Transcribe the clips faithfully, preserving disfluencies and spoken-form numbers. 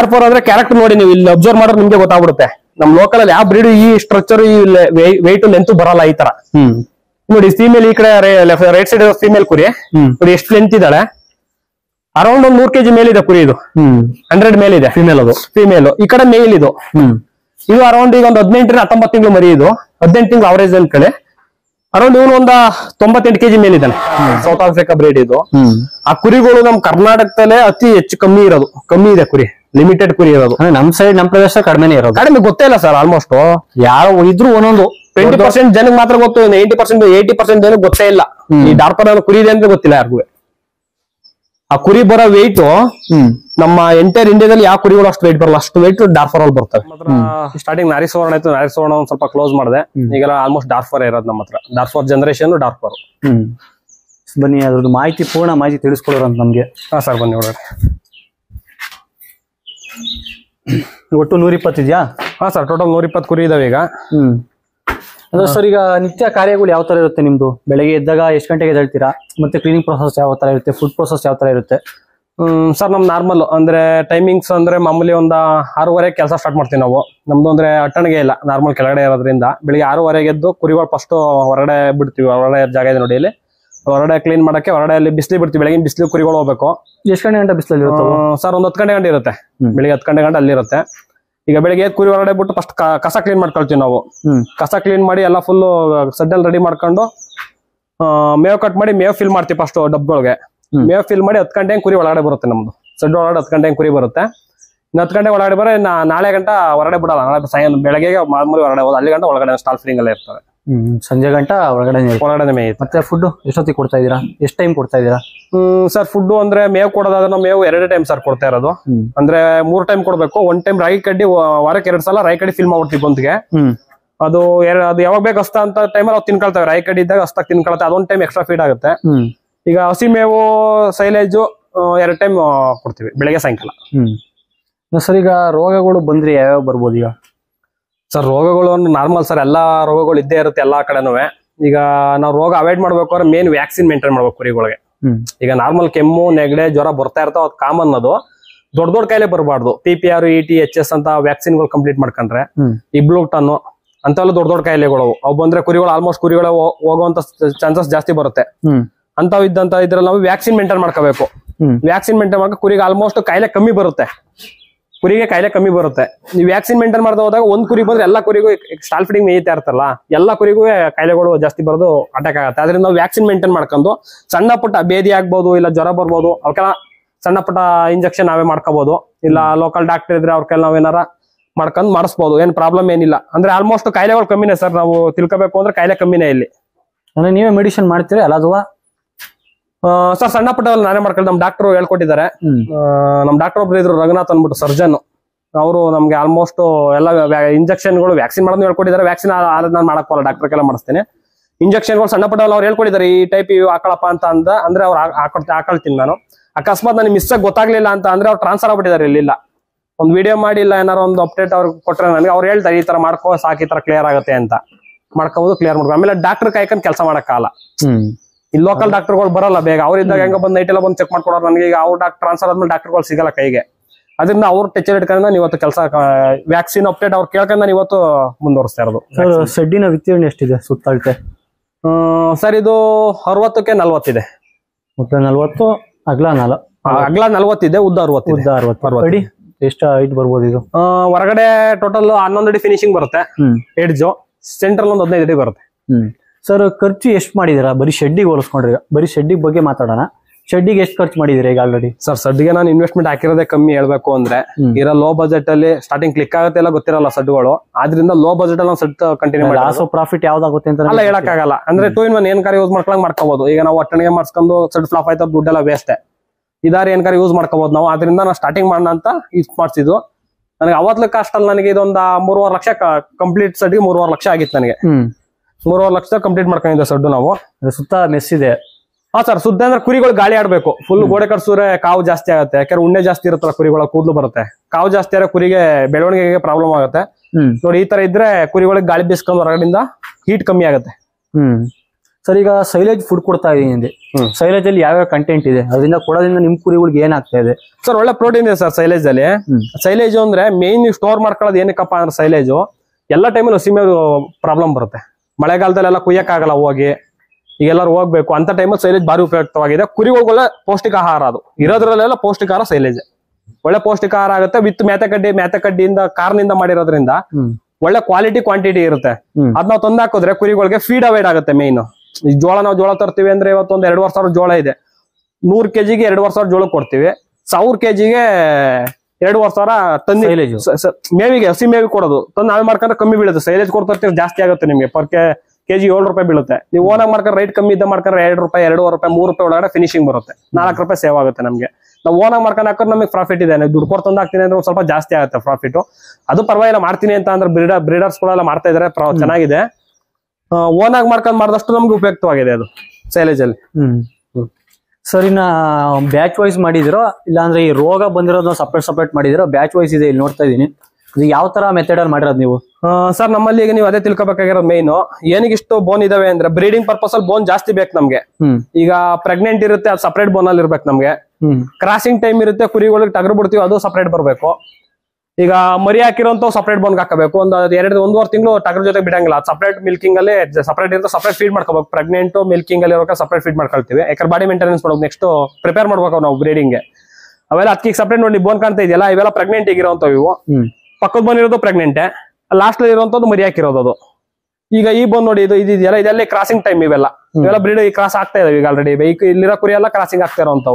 Four ಅಂದ್ರೆ character ನೋಡಿ ನೀವು ಇಲ್ಲಿ ಅಬ್ಸರ್ವ್ ಮಾಡಿದ್ರೆ ನಿಮ್ಗೆ ಗೊತ್ತಾಗ್ಬಿಡುತ್ತೆ ನಮ್ ಲೋಕಲ್ ಅಲ್ಲಿ ಯಾವ ಬ್ರೀಡ್ ಈ ಸ್ಟ್ರಕ್ಚರ್ ಈ ವೆಯ್ಟ್ ಲೆಂತ್ ಬರಲ್ಲ ಈ ತರ ನೋಡಿ ಫೀಮೇಲ್ ಈ ಕಡೆ ರೈಟ್ ಸೈಡ್ ಫೀಮೇಲ್ ಕುರಿ ನೋಡಿ ಎಷ್ಟು ಲೆಂತ್ ಇದ್ದಾಳೆ ಅರೌಂಡ್ ಒಂದ್ ಮೂರ್ ಕೆಜಿ ಮೇಲಿದೆ ಕುರಿ ಇದು ಹಂಡ್ರೆಡ್ ಮೇಲ್ ಇದೆ ಫಿಮೇಲ್ ಅದು ಫಿಮೇಲ್ ಈ ಕಡೆ ಮೇಲ್ ಇದು ಇದು ಅರೌಂಡ್ ಈಗ ಒಂದು ಹದಿನೆಂಟರಿಂದ ಹತ್ತೊಂಬತ್ತು ತಿಂಗಳು ಮರಿ ಇದು ಹದಿನೆಂಟು ತಿಂಗಳು ಅವರೇಜ್ ಅಂತ ಕಡೆ ಅರೌಂಡ್ ಇವನು ಒಂದ ತೊಂಬತ್ತೆಂಟು ಕೆಜಿ ಮೇಲ್ ಇದ್ದಾನೆ ಸೌತ್ ಆಫ್ರಿಕಾ ಬ್ರೀಡ್ ಇದು ಆ ಕುರಿಗಳು ನಮ್ ಕರ್ನಾಟಕದಲ್ಲೇ ಅತಿ ಹೆಚ್ಚು ಕಮ್ಮಿ ಇರೋದು ಕಮ್ಮಿ ಇದೆ ಕುರಿ ಲಿಮಿಟೆಡ್ ಕುರಿ ಇರೋದು ನಮ್ ಸೈಡ್ ನಮ್ ಪ್ರದೇಶ ಕಡಿಮೆನೇ ಇರೋದು ಕಡಿಮೆ ಗೊತ್ತೇ ಇಲ್ಲ ಸರ್ ಆಲ್ಮೋಸ್ಟ್ ಯಾವ ಇದ್ರು ಒಂದೊಂದು ಟ್ವೆಂಟಿ ಪರ್ಸೆಂಟ್ ಜನಕ್ಕೆ ಮಾತ್ರ ಗೊತ್ತು ಏಯ್ಟಿ ಪರ್ಸೆಂಟ್ ಏಯ್ಟಿ ಪರ್ಸೆಂಟ್ ಜನಕ್ಕೆ ಗೊತ್ತೇ ಇಲ್ಲ ಈ ಡಾರ್ಪರ್ ಕುರಿ ಇದೆ ಅಂದ್ರೆ ಗೊತ್ತಿಲ್ಲ ಯಾರಿಗೂ ಆ ಕುರಿ ಬರೋ ವೆಯ್ಟ್ ನಮ್ಮ ಎಂಟೈರ್ ಇಂಡಿಯಾದಲ್ಲಿ ಯಾವ ಕುರಿಗಳು ಅಷ್ಟು ವೆಯ್ಟ್ ಬರಲ್ಲ ಅಷ್ಟು ವೆಯ್ಟ್ ಡಾರ್ಫರ್ ಅಲ್ಲಿ ಬರ್ತವೆ ಸ್ಟಾರ್ಟಿಂಗ್ ನಾರಿಸೋರ್ಣ ಆಯ್ತು ನಾರಿಸೋರ್ಣ ಒಂದ್ ಸ್ವಲ್ಪ ಕ್ಲೋಸ್ ಮಾಡಿದೆ ಈಗ ಆಲ್ಮೋಸ್ಟ್ ಡಾರ್ಫರ್ ಇರೋದು ನಮ್ಮ ಹತ್ರ ಡಾರ್ಫರ್ ಜನರೇಷನ್ ಡಾರ್ಫರ್ ಬನ್ನಿ ಅದ್ರದ್ದು ಮಾಹಿತಿ ಪೂರ್ಣ ಮಾಹಿತಿ ತಿಳಿಸ್ಕೊಡೋರು ಅಂತ ನಮ್ಗೆ ಹಾ ಸರ್ ಬನ್ನಿ ನೋಡ್ರಿ ಒಟ್ಟು ನೂರ ಇಪ್ಪತ್ತಿದ್ಯಾ ಹಾ ಸರ್ ಟೋಟಲ್ ನೂರ ಇಪ್ಪತ್ತು ಕುರಿ ಇದಾವೆ ಈಗ ಹ್ಮ್ ಅಂದ್ರೆ ಸರ್ ಈಗ ನಿತ್ಯ ಕಾರ್ಯಗಳು ಯಾವ ತರ ಇರುತ್ತೆ ನಿಮ್ದು ಬೆಳಗ್ಗೆ ಎದ್ದಾಗ ಎಷ್ಟು ಗಂಟೆಗೆ ಹೇಳ್ತೀರಾ ಮತ್ತೆ ಕ್ಲೀನಿಂಗ್ ಪ್ರೊಸೆಸ್ ಯಾವ ತರ ಇರುತ್ತೆ ಫುಡ್ ಪ್ರೊಸೆಸ್ ಯಾವ ತರ ಇರುತ್ತೆ ಹ್ಮ್ ಸರ್ ನಮ್ ನಾರ್ಮಲ್ ಅಂದ್ರೆ ಟೈಮಿಂಗ್ಸ್ ಅಂದ್ರೆ ಮಾಮೂಲಿ ಒಂದ್ ಆರೂವರೆ ಕೆಲಸ ಸ್ಟಾರ್ಟ್ ಮಾಡ್ತೀವಿ ನಾವು ನಮ್ದು ಅಂದ್ರೆ ಅಟ್ಟಣಿಗೆ ಇಲ್ಲ ನಾರ್ಮಲ್ ಕೆಳಗಡೆ ಇರೋದ್ರಿಂದ ಬೆಳಿಗ್ಗೆ ಆರೂವರೆಗೆ ಎದ್ದು ಕುರಿಗಳು ಫಸ್ಟ್ ಹೊರಗಡೆ ಬಿಡ್ತೀವಿ ಹೊರಗಡೆ ಜಾಗ ಇದೆ ನೋಡಿ ಇಲ್ಲಿ ಹೊರಗಡೆ ಕ್ಲೀನ್ ಮಾಡಕ್ಕೆ ಹೊರಗಡೆ ಅಲ್ಲಿ ಬಿಸಿಲು ಬಿಡ್ತೀವಿ ಬೆಳಗಿನ ಬಿಸಿಲು ಕುರಿಗಳು ಹೋಗ್ಬೇಕು ಎಷ್ಟು ಗಂಟೆ ಗಂಟೆ ಬಿಸಿಲಲ್ಲಿ ಇರುತ್ತೆ ಸರ್ ಒಂದ್ ಹತ್ತು ಗಂಟೆ ಗಂಟೆ ಇರುತ್ತೆ ಬೆಳಿಗ್ಗೆ ಹತ್ತು ಗಂಟೆ ಗಂಟೆ ಅಲ್ಲಿ ಇರುತ್ತೆ ಈಗ ಬೆಳಿಗ್ಗೆ ಕುರಿ ಹೊರಗಡೆ ಬಿಟ್ಟು ಫಸ್ಟ್ ಕಸ ಕ್ಲೀನ್ ಮಾಡ್ಕೊಳ್ತೀವಿ ನಾವು ಕಸ ಕ್ಲೀನ್ ಮಾಡಿ ಎಲ್ಲ ಫುಲ್ ಸಡ್ಡಲ್ಲಿ ರೆಡಿ ಮಾಡ್ಕೊಂಡು ಮೇವ್ ಕಟ್ ಮಾಡಿ ಮೇವ್ ಫಿಲ್ ಮಾಡ್ತೀವಿ ಫಸ್ಟ್ ಡಬ್ಗಳಿಗೆ ಮೇವ್ ಫಿಲ್ ಮಾಡಿ ಹತ್ತು ಗಂಟೆ ಕುರಿ ಒಳಗಡೆ ಬರುತ್ತೆ ನಮ್ದು ಸಡ್ಡು ಒಳಗಡೆ ಹತ್ತು ಗಂಟೆ ಕುರಿ ಬರುತ್ತೆ ಇನ್ನು ಹತ್ತು ಗಂಟೆ ಒಳಗಡೆ ಬರೋ ನಾಳೆ ಗಂಟ ಹೊರಗಡೆ ಬಿಡಲ್ಲ ನಾಳೆ ಸಾಯಂ ಬೆಳಗ್ಗೆ ಮಾಮೂಲಿ ಹೊರಗಡೆ ಹೋದ ಅಲ್ಲಿ ಗಂಟ ಒಳಗಡೆ ಸ್ಟಾಲ್ ಫೀಲಿಂಗ್ ಎಲ್ಲ ಇರ್ತವೆ ಹ್ಮ್ ಸಂಜೆ ಗಂಟ ಒಳಗಡೆ ಒಳಗಡೆ ಮೇಯುತ್ತೆ ಮತ್ತೆ ಫುಡ್ ಎಷ್ಟೊತ್ತಿಗೆ ಕೊಡ್ತಾ ಇದೀರಾ ಎಷ್ಟು ಟೈಮ್ ಕೊಡ್ತಾ ಇದೀರಾ ಹ್ಮ್ ಸರ್ ಫುಡ್ ಅಂದ್ರೆ ಮೇವ್ ಕೊಡೋದಾದ್ರೆ ನಾವು ಮೇವು ಎರಡೇ ಟೈಮ್ ಸರ್ ಕೊಡ್ತಾ ಇರೋದು ಅಂದ್ರೆ ಮೂರ್ ಟೈಮ್ ಕೊಡ್ಬೇಕು ಒಂದ್ ಟೈಮ್ ರಾಗಿ ಕಡ್ಡಿ ವಾರಕ್ಕೆ ಎರಡ್ ಸಲ ರಾಗಿ ಕಡ್ಡಿ ಫಿಲ್ ಮಾಡ್ಬಿಡ್ತೀವಿ ಗೊಂತಿಗೆ ಅದು ಅದು ಯಾವಾಗ ಬೇಕು ಅಷ್ಟ ಅಂತ ಟೈಮಲ್ಲಿ ನಾವು ತಿನ್ಕೊಳ್ತೇವೆ ರಾಗಿ ಕಡ್ಡಿ ಇದ್ದಾಗ ಅಷ್ಟಾಗಿ ತಿನ್ಕೊಳ್ತೇವೆ ಅದೊಂದ್ ಟೈಮ್ ಎಕ್ಸ್ಟ್ರಾ ಫೀಡ್ ಆಗುತ್ತೆ ಈಗ ಹಸಿ ಮೇವು ಸೈಲೇಜು ಎರಡ್ ಟೈಮ್ ಕೊಡ್ತೀವಿ ಬೆಳಿಗ್ಗೆ ಸಾಯಂಕಾಲ ಹ್ಮ್ ಸರ್ ಈಗ ರೋಗಗಳು ಬಂದ್ರೆ ಯಾವ್ಯಾವ ಬರ್ಬೋದು ಈಗ ಸರ್ ರೋಗಗಳು ನಾರ್ಮಲ್ ಸರ್ ಎಲ್ಲಾ ರೋಗಗಳು ಇದ್ದೇ ಇರುತ್ತೆ ಎಲ್ಲಾ ಕಡೆನೂ ಈಗ ನಾವು ರೋಗ ಅವಾಯ್ಡ್ ಮಾಡ್ಬೇಕು ಅಂದ್ರೆ ಮೇನ್ ವ್ಯಾಕ್ಸಿನ್ ಮೇಂಟೈನ್ ಮಾಡ್ಬೇಕು ಕುರಿಗಳಿಗೆ ಈಗ ನಾರ್ಮಲ್ ಕೆಮ್ಮು ನೆಗಡೆ ಜ್ವರ ಬರ್ತಾ ಇರ್ತಾವ ಅದು ಕಾಮನ್ ಅದು ದೊಡ್ಡ ದೊಡ್ಡ ಕಾಯಿಲೆ ಬರಬಾರ್ದು P P R E T H S ಅಂತ ವ್ಯಾಕ್ಸಿನ್ಗಳು ಕಂಪ್ಲೀಟ್ ಮಾಡ್ಕೊಂಡ್ರೆ ಈ ಬ್ಲೂಟನ್ ಅಂತೆಲ್ಲ ದೊಡ್ಡ ದೊಡ್ಡ ಕಾಯಿಲೆಗಳು ಅವು ಬಂದ್ರೆ ಕುರಿಗಳು ಆಲ್ಮೋಸ್ಟ್ ಕುರಿಗಳು ಹೋಗುವಂತ ಚಾನ್ಸಸ್ ಜಾಸ್ತಿ ಬರುತ್ತೆ ಅಂತಾವ್ ಇದ್ದಂತ ಇದ್ರಲ್ಲಿ ನಾವು ವ್ಯಾಕ್ಸಿನ್ ಮೇಂಟೈನ್ ಮಾಡ್ಕೋಬೇಕು ವ್ಯಾಕ್ಸಿನ್ ಮೇಂಟೈನ್ ಮಾಡ್ಕೊ ಕುರಿಗೆ ಆಲ್ಮೋಸ್ಟ್ ಕಾಯಿಲೆ ಕಮ್ಮಿ ಬರುತ್ತೆ ಕುರಿಗೆ ಕಾಯಿಲೆ ಕಮ್ಮಿ ಬರುತ್ತೆ ನೀವು ವ್ಯಾಕ್ಸಿನ್ ಮೇಂಟೈನ್ ಮಾಡ್ತಾ ಹೋದಾಗ ಒಂದ್ ಕುರಿ ಬಂದ್ರೆ ಎಲ್ಲಾ ಕುರಿಗೂ ಸ್ಟಾಲ್ ಫೀಡಿಂಗ್ ಮೇಯ್ತಾ ಇರ್ತಲ್ಲ ಎಲ್ಲಾ ಕುರಿಗೂ ಕಾಯಿಲೆಗಳು ಜಾಸ್ತಿ ಬರೋದು ಅಟ್ಯಾಕ್ ಆಗುತ್ತೆ ಅದರಿಂದ ನಾವು ವ್ಯಾಕ್ಸಿನ್ ಮೇಂಟೈನ್ ಮಾಡ್ಕೊಂಡು ಸಣ್ಣ ಪುಟ್ಟ ಬೇದಿ ಆಗ್ಬೋದು ಇಲ್ಲ ಜ್ವರ ಬರ್ಬೋದು ಅವಕ್ಕೆಲ್ಲ ಸಣ್ಣ ಪುಟ್ಟ ಇಂಜೆಕ್ಷನ್ ನಾವೇ ಮಾಡ್ಕೋಬಹುದು ಇಲ್ಲ ಲೋಕಲ್ ಡಾಕ್ಟರ್ ಇದ್ರೆ ಅವ್ರ ಕೈಲಿ ನಾವೇನಾರ ಮಾಡ್ಕೊಂಡ್ ಮಾಡಿಸ್ಬೋದು ಏನ್ ಪ್ರಾಬ್ಲಮ್ ಏನಿಲ್ಲ ಅಂದ್ರೆ ಆಲ್ಮೋಸ್ಟ್ ಕಾಯಿಲೆಗಳು ಕಮ್ಮಿನೇ ಸರ್ ನಾವು ತಿಳ್ಕೋಬೇಕು ಅಂದ್ರೆ ಕಾಯಿಲೆ ಕಮ್ಮಿನೇ ಇಲ್ಲಿ ಅಂದ್ರೆ ನೀವೇ ಮೆಡಿಸಿನ್ ಮಾಡ್ತೀರಿ ಅಲ್ಲ ಅಥವಾ ಸರ್ ಸಣ್ಣ ಪುಟ್ಟ ನಾನೇ ಮಾಡ್ಕೊಂಡು ನಮ್ ಡಾಕ್ಟರ್ ಹೇಳ್ಕೊಟ್ಟಿದ್ದಾರೆ ನಮ್ ಡಾಕ್ಟರ್ ಒಬ್ರು ಇದ್ರು ರಘುನಾಥ್ ಅಂದ್ಬಿಟ್ಟು ಸರ್ಜನ್ ಅವರು ನಮ್ಗೆ ಆಲ್ಮೋಸ್ಟ್ ಎಲ್ಲ ಇಂಜೆಕ್ಷನ್ಗಳು ವ್ಯಾಕ್ಸಿನ್ ಮಾಡೋದು ಹೇಳ್ಕೊಟ್ಟಿದ್ದಾರೆ ವ್ಯಾಕ್ಸಿನ್ ನಾನು ಮಾಡಕ್ ಬರಲ್ಲ ಡಾಕ್ಟರ್ಗೆಲ್ಲ ಮಾಡಿಸ್ತೇನೆ ಇಂಜೆಕ್ಷನ್ಗಳು ಸಣ್ಣ ಪುಟ್ಟ ಅವ್ರು ಹೇಳ್ಕೊಟ್ಟಿದ್ದಾರೆ ಈ ಟೈಪ್ ಇವು ಹಾಕೊಳಪ್ಪ ಅಂತ ಅಂದ ಅಂದ್ರೆ ಅವ್ರು ಹಾಕೊಳ್ತಾ ಹಾಕೊಳ್ತೀನಿ ನಾನು ಅಕಸ್ಮಾತ್ ನನಗೆ ಮಿಸ್ ಆಗಿ ಗೊತ್ತಾಗ್ಲಿಲ್ಲ ಅಂತ ಅಂದ್ರೆ ಅವ್ರು ಟ್ರಾನ್ಸ್ಫರ್ ಆಗ್ಬಿಟ್ಟಿದ್ದಾರೆ ಇಲ್ಲಿಲ್ಲ ಒಂದ್ ವಿಡಿಯೋ ಮಾಡಿ ಇಲ್ಲ ಏನಾರು ಒಂದು ಅಪ್ಡೇಟ್ ಅವ್ರಿಗೆ ಕೊಟ್ರೆ ನನಗೆ ಅವ್ರು ಹೇಳ್ತಾರೆ ಈ ತರ ಮಾಡ್ಕೋ ಸಾಕು ಈ ತರ ಕ್ಲಿಯರ್ ಆಗುತ್ತೆ ಅಂತ ಮಾಡ್ಕೋಬಹುದು ಕ್ಲಿಯರ್ ಮಾಡ್ಕೋ ಆಮೇಲೆ ಡಾಕ್ಟರ್ ಕಾಯ್ಕೊಂಡು ಕೆಲಸ ಮಾಡಕ್ಕಾಗಲ್ಲ ಇಲ್ಲಿ ಲೋಕಲ್ ಡಾಕ್ಟರ್ಗಳು ಬರಲ್ಲ ಬೇಗ ಅವ್ರಿದ್ದಾಗ ಹೆಂಗ ಬಂದ್ ನೈಟ್ ಎಲ್ಲ ಬಂದು ಚೆಕ್ ಮಾಡ್ಕೊಡೋರು ನನಗೆ ಈಗ ಅವ್ರು ಡಾಕ್ಟರ್ ಟ್ರಾನ್ಸ್ಫರ್ ಆದ್ಮೇಲೆ ಡಾಕ್ಟರ್ಗಳು ಸಿಗಲ್ಲ ಕೈಗೆ ಅದರಿಂದ ಅವ್ರು ಟೆಚರ್ ಇಟ್ಕೊಂಡು ನಾನು ಇವತ್ತು ಕೆಲಸ ವ್ಯಾಕ್ಸಿನ್ ಅಪ್ಡೇಟ್ ಅವ್ರು ಕೇಳ್ಕೊಂಡು ನಾನು ಇವತ್ತು ಮುಂದುವರಿಸ್ತಾ ಇರೋದು ಶೆಡ್ಡಿನ ವಿಸ್ತೀರ್ಣ ಎಷ್ಟಿದೆ ಸುತ್ತಳತೆ ಸರ್ ಇದು ಅರವತ್ತಕ್ಕೆ ನಲ್ವತ್ತಿದೆ ಮತ್ತೆ ನಲ್ವತ್ತು ಅಗ್ಲ ನಾಲ್ ಅಗ್ಲ ನಲ್ವತ್ತಿದೆ ಉದ್ದ ಅರವತ್ತು ಉದ್ದ ಅರವತ್ತು ಅಡಿ ಎಷ್ಟು ಹೈಟ್ ಬರ್ಬೋದು ಇದು ಹೊರಗಡೆ ಟೋಟಲ್ ಹನ್ನೊಂದು ಅಡಿ ಫಿನಿಶಿಂಗ್ ಬರುತ್ತೆ ಎಡ್ಜು ಸೆಂಟ್ರಲ್ ಒಂದು ಹದಿನೈದು ಅಡಿ ಬರುತ್ತೆ ಹ್ಮ್ ಸರ್ ಖರ್ಚು ಎಷ್ಟು ಮಾಡಿದೀರಾ ಬರೀ ಶೆಡ್ಡಿಗೆ ಹೋಲಿಸ್ಕೊಂಡ್ರಿ ಬರೀ ಶೆಡ್ಡಿಗೆ ಬಗ್ಗೆ ಮಾತಾಡೋಣ ಶೆಡ್ಡಿಗೆ ಎಷ್ಟು ಖರ್ಚು ಮಾಡಿದಿರಿ ಈಗ ಆಲ್ರೆಡಿ ಸರ್ ಸಡ್ಗೆ ನಾನು ಇನ್ವೆಸ್ಟ್ಮೆಂಟ್ ಹಾಕಿರೋದೇ ಕಮ್ಮಿ ಹೇಳ್ಬೇಕು ಅಂದ್ರೆ ಇರೋ ಲೋ ಬಜೆಟ್ ಅಲ್ಲಿ ಸ್ಟಾರ್ಟಿಂಗ್ ಕ್ಲಿಕ್ ಆಗುತ್ತೆ ಎಲ್ಲ ಗೊತ್ತಿರಲ್ಲ ಸಡ್ಗಳು ಆದ್ರಿಂದ ಲೋ ಬಜೆಟ್ ಅಲ್ಲಿ ಸಡ್ ಕಂಟಿನ್ಯೂ ಮಾಡಿ ಲಾಸ್ ಪ್ರಾಫಿಟ್ ಯಾವ್ದಾಗುತ್ತೆ ಅಂತ ಅಲ್ಲ ಹೇಳಕ್ಕಾಗಲ್ಲ ಅಂದ್ರೆ ಟೂ ಇನ್ ಒನ್ ಏನ್ ಕಾರ್ ಯೂಸ್ ಮಾಡ್ಕೊಳಂಗ್ ಮಾಡ್ಕೋಬಹುದು ಈಗ ನಾವು ಒಟ್ಟಣಿಗೆ ಮಾಡ್ಸ್ಕೊಂಡು ಸಡ್ ಫ್ಲಾಪ್ ಆಯ್ತು ದುಡ್ಡೆಲ್ಲ ವೇಸ್ಟ್ ಇದಾರೆ ಏನ್ ಕಾರ್ ಯೂಸ್ ಮಾಡ್ಕೋಬಹುದು ನಾವು ಅದರಿಂದ ನಾವು ಸ್ಟಾರ್ಟಿಂಗ್ ಮಾಡೋಣ ಅಂತ ಯೂಸ್ ಮಾಡ್ಸಿದ್ವು ನನಗೆ ಅವತ್ಲ ಕಾಸ್ಟ್ ಅಲ್ಲಿ ನನಗೆ ಇದೊಂದ ಮೂರುವರೆ ಲಕ್ಷ ಕಂಪ್ಲೀಟ್ ಸಡ್ಗೆ ಮೂರುವರೆ ಲಕ್ಷ ಆಗಿತ್ತು ನನಗೆ ಮೂರುವರೆ ಲಕ್ಷ ಕಂಪ್ಲೀಟ್ ಮಾಡ್ಕೊಂಡಿದ್ದೆ ಸಡ್ಡು ನಾವು ಸುತ್ತ ಮೆಸ್ ಇದೆ ಹಾ ಸರ್ ಸುದ್ದ ಅಂದ್ರೆ ಕುರಿಗಳು ಗಾಳಿ ಆಡ್ಬೇಕು ಫುಲ್ ಗೋಡೆ ಕಟ್ಸೂರೆ ಕಾವು ಜಾಸ್ತಿ ಆಗುತ್ತೆ ಯಾಕಂದ್ರೆ ಉಣ್ಣೆ ಜಾಸ್ತಿ ಇರುತ್ತಲ್ಲ ಕುರಿಗಳ ಕೂದಲು ಬರುತ್ತೆ ಕಾವು ಜಾಸ್ತಿ ಆದ್ರೆ ಕುರಿಗೆ ಬೆಳವಣಿಗೆಗೆ ಪ್ರಾಬ್ಲಮ್ ಆಗುತ್ತೆ ನೋಡಿ ಈ ತರ ಇದ್ರೆ ಕುರಿಗಳಿಗೆ ಗಾಳಿ ಬೀಸ್ಕೊಂಡು ಹೊರಗಡೆಯಿಂದ ಹೀಟ್ ಕಮ್ಮಿ ಆಗುತ್ತೆ ಹ್ಮ್ ಸರ್ ಈಗ ಸೈಲೇಜ್ ಫುಡ್ ಕೊಡ್ತಾ ಇದೀನಿ. ಸೈಲೇಜ್ ಅಲ್ಲಿ ಯಾವ್ಯಾವ ಕಂಟೆಂಟ್ ಇದೆ, ಅದರಿಂದ ಕೊಡೋದ್ರಿಂದ ನಿಮ್ ಕುರಿಗಳಿಗೆ ಏನಾಗ್ತಾ ಇದೆ? ಸರ್ ಒಳ್ಳೆ ಪ್ರೋಟೀನ್ ಇದೆ ಸರ್ ಸೈಲೇಜ್ ಅಲ್ಲಿ. ಸೈಲೇಜ್ ಅಂದ್ರೆ ಮೇನ್ ಸ್ಟೋರ್ ಮಾಡ್ಕೊಳ್ಳೋದು ಏನಕ್ಕಪ್ಪ ಅಂದ್ರೆ ಸೈಲೇಜು ಎಲ್ಲಾ ಟೈಮಲ್ಲಿ ಹಸಿ ಮೇವು ಪ್ರಾಬ್ಲಮ್ ಬರುತ್ತೆ. ಮಳೆಗಾಲದಲ್ಲೆಲ್ಲ ಕುಯ್ಯಕ್ ಆಗಲ್ಲ ಹೋಗಿ, ಈಗ ಎಲ್ಲರೂ ಹೋಗ್ಬೇಕು ಅಂತ ಟೈಮಲ್ಲಿ ಸೈಲೇಜ್ ಭಾರಿ ಉಪಯುಕ್ತವಾಗಿದೆ. ಕುರಿಗಳಿಗೆ ಪೌಷ್ಟಿಕ ಆಹಾರ, ಅದು ಇರೋದ್ರಲ್ಲೆಲ್ಲ ಪೌಷ್ಟಿಕ ಆಹಾರ ಸೈಲೇಜ್. ಒಳ್ಳೆ ಪೌಷ್ಟಿಕ ಆಹಾರ ಆಗುತ್ತೆ. ವಿತ್ ಮೇತಕಡ್ಡಿ ಮೇತಕಡ್ಡಿಯಿಂದ ಕಾರ್ನಿಂದ ಮಾಡಿರೋದ್ರಿಂದ ಒಳ್ಳೆ ಕ್ವಾಲಿಟಿ ಕ್ವಾಂಟಿಟಿ ಇರುತ್ತೆ. ಅದ್ ನಾವು ತಂದು ಹಾಕಿದ್ರೆ ಕುರಿಗಳಿಗೆ ಫೀಡ್ ಅವಾಯ್ಡ್ ಆಗುತ್ತೆ. ಮೇನ್ ಈ ಜೋಳ ನಾವು ಜೋಳ ತರ್ತೀವಿ ಅಂದ್ರೆ ಇವತ್ತೊಂದು ಎರಡುವರೆ ಸಾವಿರ ಜೋಳ ಇದೆ, ನೂರ್ ಕೆಜಿಗೆ ಎರಡುವರೆ ಸಾವಿರ ಜೋಳ ಕೊಡ್ತೀವಿ. ಸಾವಿರ ಕೆಜಿಗೆ ಎರಡುವರೆ ಸಾವಿರ ತಂದು ಮೇವಿಗೆ ಹಸಿ ಮೇವಿ ಕೊಡೋದು ತಂದು ನಾವೇ ಮಾಡ್ಕೊಂಡ್ರೆ ಕಮ್ಮಿ ಬೀಳುತ್ತೆ. ಸೈಲೇಜ್ ಕೊಡ್ತಿರ್ತೀವಿ ಜಾಸ್ತಿ ಆಗುತ್ತೆ ನಿಮ್ಗೆ. ಪರ್ ಕೆ ಕೆಜಿ ಏಳು ರೂಪಾಯಿ ಬೀಳುತ್ತೆ. ನೀವು ಓನಾಗಿ ಮಾಡ್ಕೊಂಡ್ರೆ ರೈಟ್ ಕಮ್ಮಿ ಇದ್ದ ಮಾಡ್ಕೊಂಡ್ರೆ ಎರಡು ರೂಪಾಯಿ ಎರಡೂವರೆ ರೂಪಾಯಿ ಮೂರು ರೂಪಾಯಿ ಒಳಗಡೆ ಫಿನಿಶಿಂಗ್ ಬರುತ್ತೆ. ನಾಲ್ಕು ರೂಪಾಯಿ ಸೇವ್ ಆಗುತ್ತೆ ನಮ್ಗೆ. ನಾವು ಓನಾಗಿ ಮಾಡ್ಕೊಂಡು ಹಾಕೋದು ನಮಗೆ ಪ್ರಾಫಿಟ್ ಇದೆ. ದುಡ್ಡು ಕೊಟ್ಟು ತಂದು ಹಾಕ್ತೀನಿ ಅಂದ್ರೆ ಸ್ವಲ್ಪ ಜಾಸ್ತಿ ಆಗುತ್ತೆ ಪ್ರಾಫಿಟ್. ಅದು ಪರವಾಗಿಲ್ಲ, ಮಾಡ್ತೀನಿ ಅಂತ ಅಂದ್ರೆ ಬ್ರೀಡರ್ ಬ್ರೀಡರ್ಸ್ ಗಳೆಲ್ಲ ಮಾಡ್ತಾ ಇದಾರೆ, ಚೆನ್ನಾಗಿದೆ. ಓನಾಗಿ ಮಾಡ್ಕೊಂಡ್ ಮಾಡಿದಷ್ಟು ನಮ್ಗೆ ಉಪಯುಕ್ತವಾಗಿದೆ ಅದು ಸೈಲೇಜ್ ಅಲ್ಲಿ. ಹ್ಮ್ ಸರ್ ಇನ್ನ ಬ್ಯಾಚ್ ವೈಸ್ ಮಾಡಿದಿರೋ ಇಲ್ಲ ಅಂದ್ರೆ ಈ ರೋಗ ಬಂದಿರೋದನ್ನ ಸಪರೇಟ್ ಸಪರೇಟ್ ಮಾಡಿದಿರೋ? ಬ್ಯಾಚ್ ವೈಸ್ ಇದೆ ಇಲ್ಲಿ ನೋಡ್ತಾ ಇದೀನಿ. ಯಾವ ತರ ಮೆಥಡ್ ಅಲ್ಲಿ ಮಾಡಿರೋದು ನೀವು? ಸರ್ ನಮ್ಮಲ್ಲಿ ಈಗ ನೀವು ಅದೇ ತಿಳ್ಕೊಬೇಕಾಗಿರೋದು ಮೇನ್ ಏನಿಗೆ ಇಷ್ಟು ಬೋನ್ ಇದಾವೆ ಅಂದ್ರೆ ಬ್ರೀಡಿಂಗ್ ಪರ್ಪಸ್ ಅಲ್ಲಿ ಬೋನ್ ಜಾಸ್ತಿ ಬೇಕು ನಮ್ಗೆ. ಈಗ ಪ್ರೆಗ್ನೆಂಟ್ ಇರುತ್ತೆ, ಅದು ಸಪರೇಟ್ ಬೋನ್ ಅಲ್ಲಿ ಇರ್ಬೇಕು ನಮ್ಗೆ. ಕ್ರಾಸಿಂಗ್ ಟೈಮ್ ಇರುತ್ತೆ, ಕುರಿಗಳಿಗೆ ಟಗರು ಬಿಡ್ತೀವಿ, ಅದು ಸಪರೇಟ್ ಬರ್ಬೇಕು. ಈಗ ಮರಿ ಹಾಕಿರೋಂತ ಸಪರೇಟ್ ಬೋನ್ ಹಾಕಬೇಕು. ಒಂದು ಎರಡು ಒಂದೂವರೆ ತಿಂಗಳು ಟಗರ್ ಜೊತೆ ಬಿಡಂಗಿಲ್ಲ. ಸಪರೇಟ್ ಮಿಲ್ಕಿಂಗ್ ಅಲ್ಲಿ ಸಪರೇಟ್ ಇರುತ್ತೆ, ಸಪರೇಟ್ ಫೀಡ್ ಮಾಡ್ಕೋಬೇಕು. ಪ್ರೆಗ್ನೆಂಟ್ ಮಿಲ್ಕಿಂಗ್ ಅಲ್ಲಿ ಇರೋ ಸಪರೇಟ್ ಫೀಡ್ ಮಾಡ್ಕೊಳ್ತೀವಿ. ಯಾಕಂದ್ರೆ ಬಾಡಿ ಮೇಂಟೆನೆನ್ಸ್ ಮಾಡೋದು ನೆಕ್ಸ್ಟ್ ಪ್ರಿಪೇರ್ ಮಾಡ್ಬೇಕು ನಾವು ಬ್ರೀಡಿಂಗ್. ಅವೆಲ್ಲ ಅದಕ್ಕೆ ಸಪರೇಟ್ ನೋಡಿ ಬೋನ್ ಕಾಣ್ತಾ ಇದೆಯಲ್ಲ, ಇವೆಲ್ಲ ಪ್ರೆಗ್ನೆಂಟ್ ಆಗಿರೋಂಥವು. ಇವು ಪಕ್ಕದ ಬೋನ್ ಇರೋದು ಪ್ರೆಗ್ನೆಂಟ್, ಲಾಸ್ಟ್ ಅಲ್ಲಿ ಇರುವಂತದ್ದು ಮರಿ ಹಾಕಿರೋದು ಅದು. ಈಗ ಈ ಬೋನ್ ನೋಡಿ ಇದು ಇದೆಯಲ್ಲ, ಇದೆಲ್ಲ ಕ್ರಾಸಿಂಗ್ ಟೈಮ್. ಇವೆಲ್ಲ ಇವೆಲ್ಲ ಬ್ರೀಡ್ ಕ್ರಾಸ್ ಆಗ್ತಾ ಇದಾವೆ ಈಗ ಆಲ್ರೆಡಿ. ಇಲ್ಲಿರೋ ಕುರಿ ಎಲ್ಲ ಕ್ರಾಸಿಂಗ್ ಆಗ್ತಾ ಇರೋಂಥವು.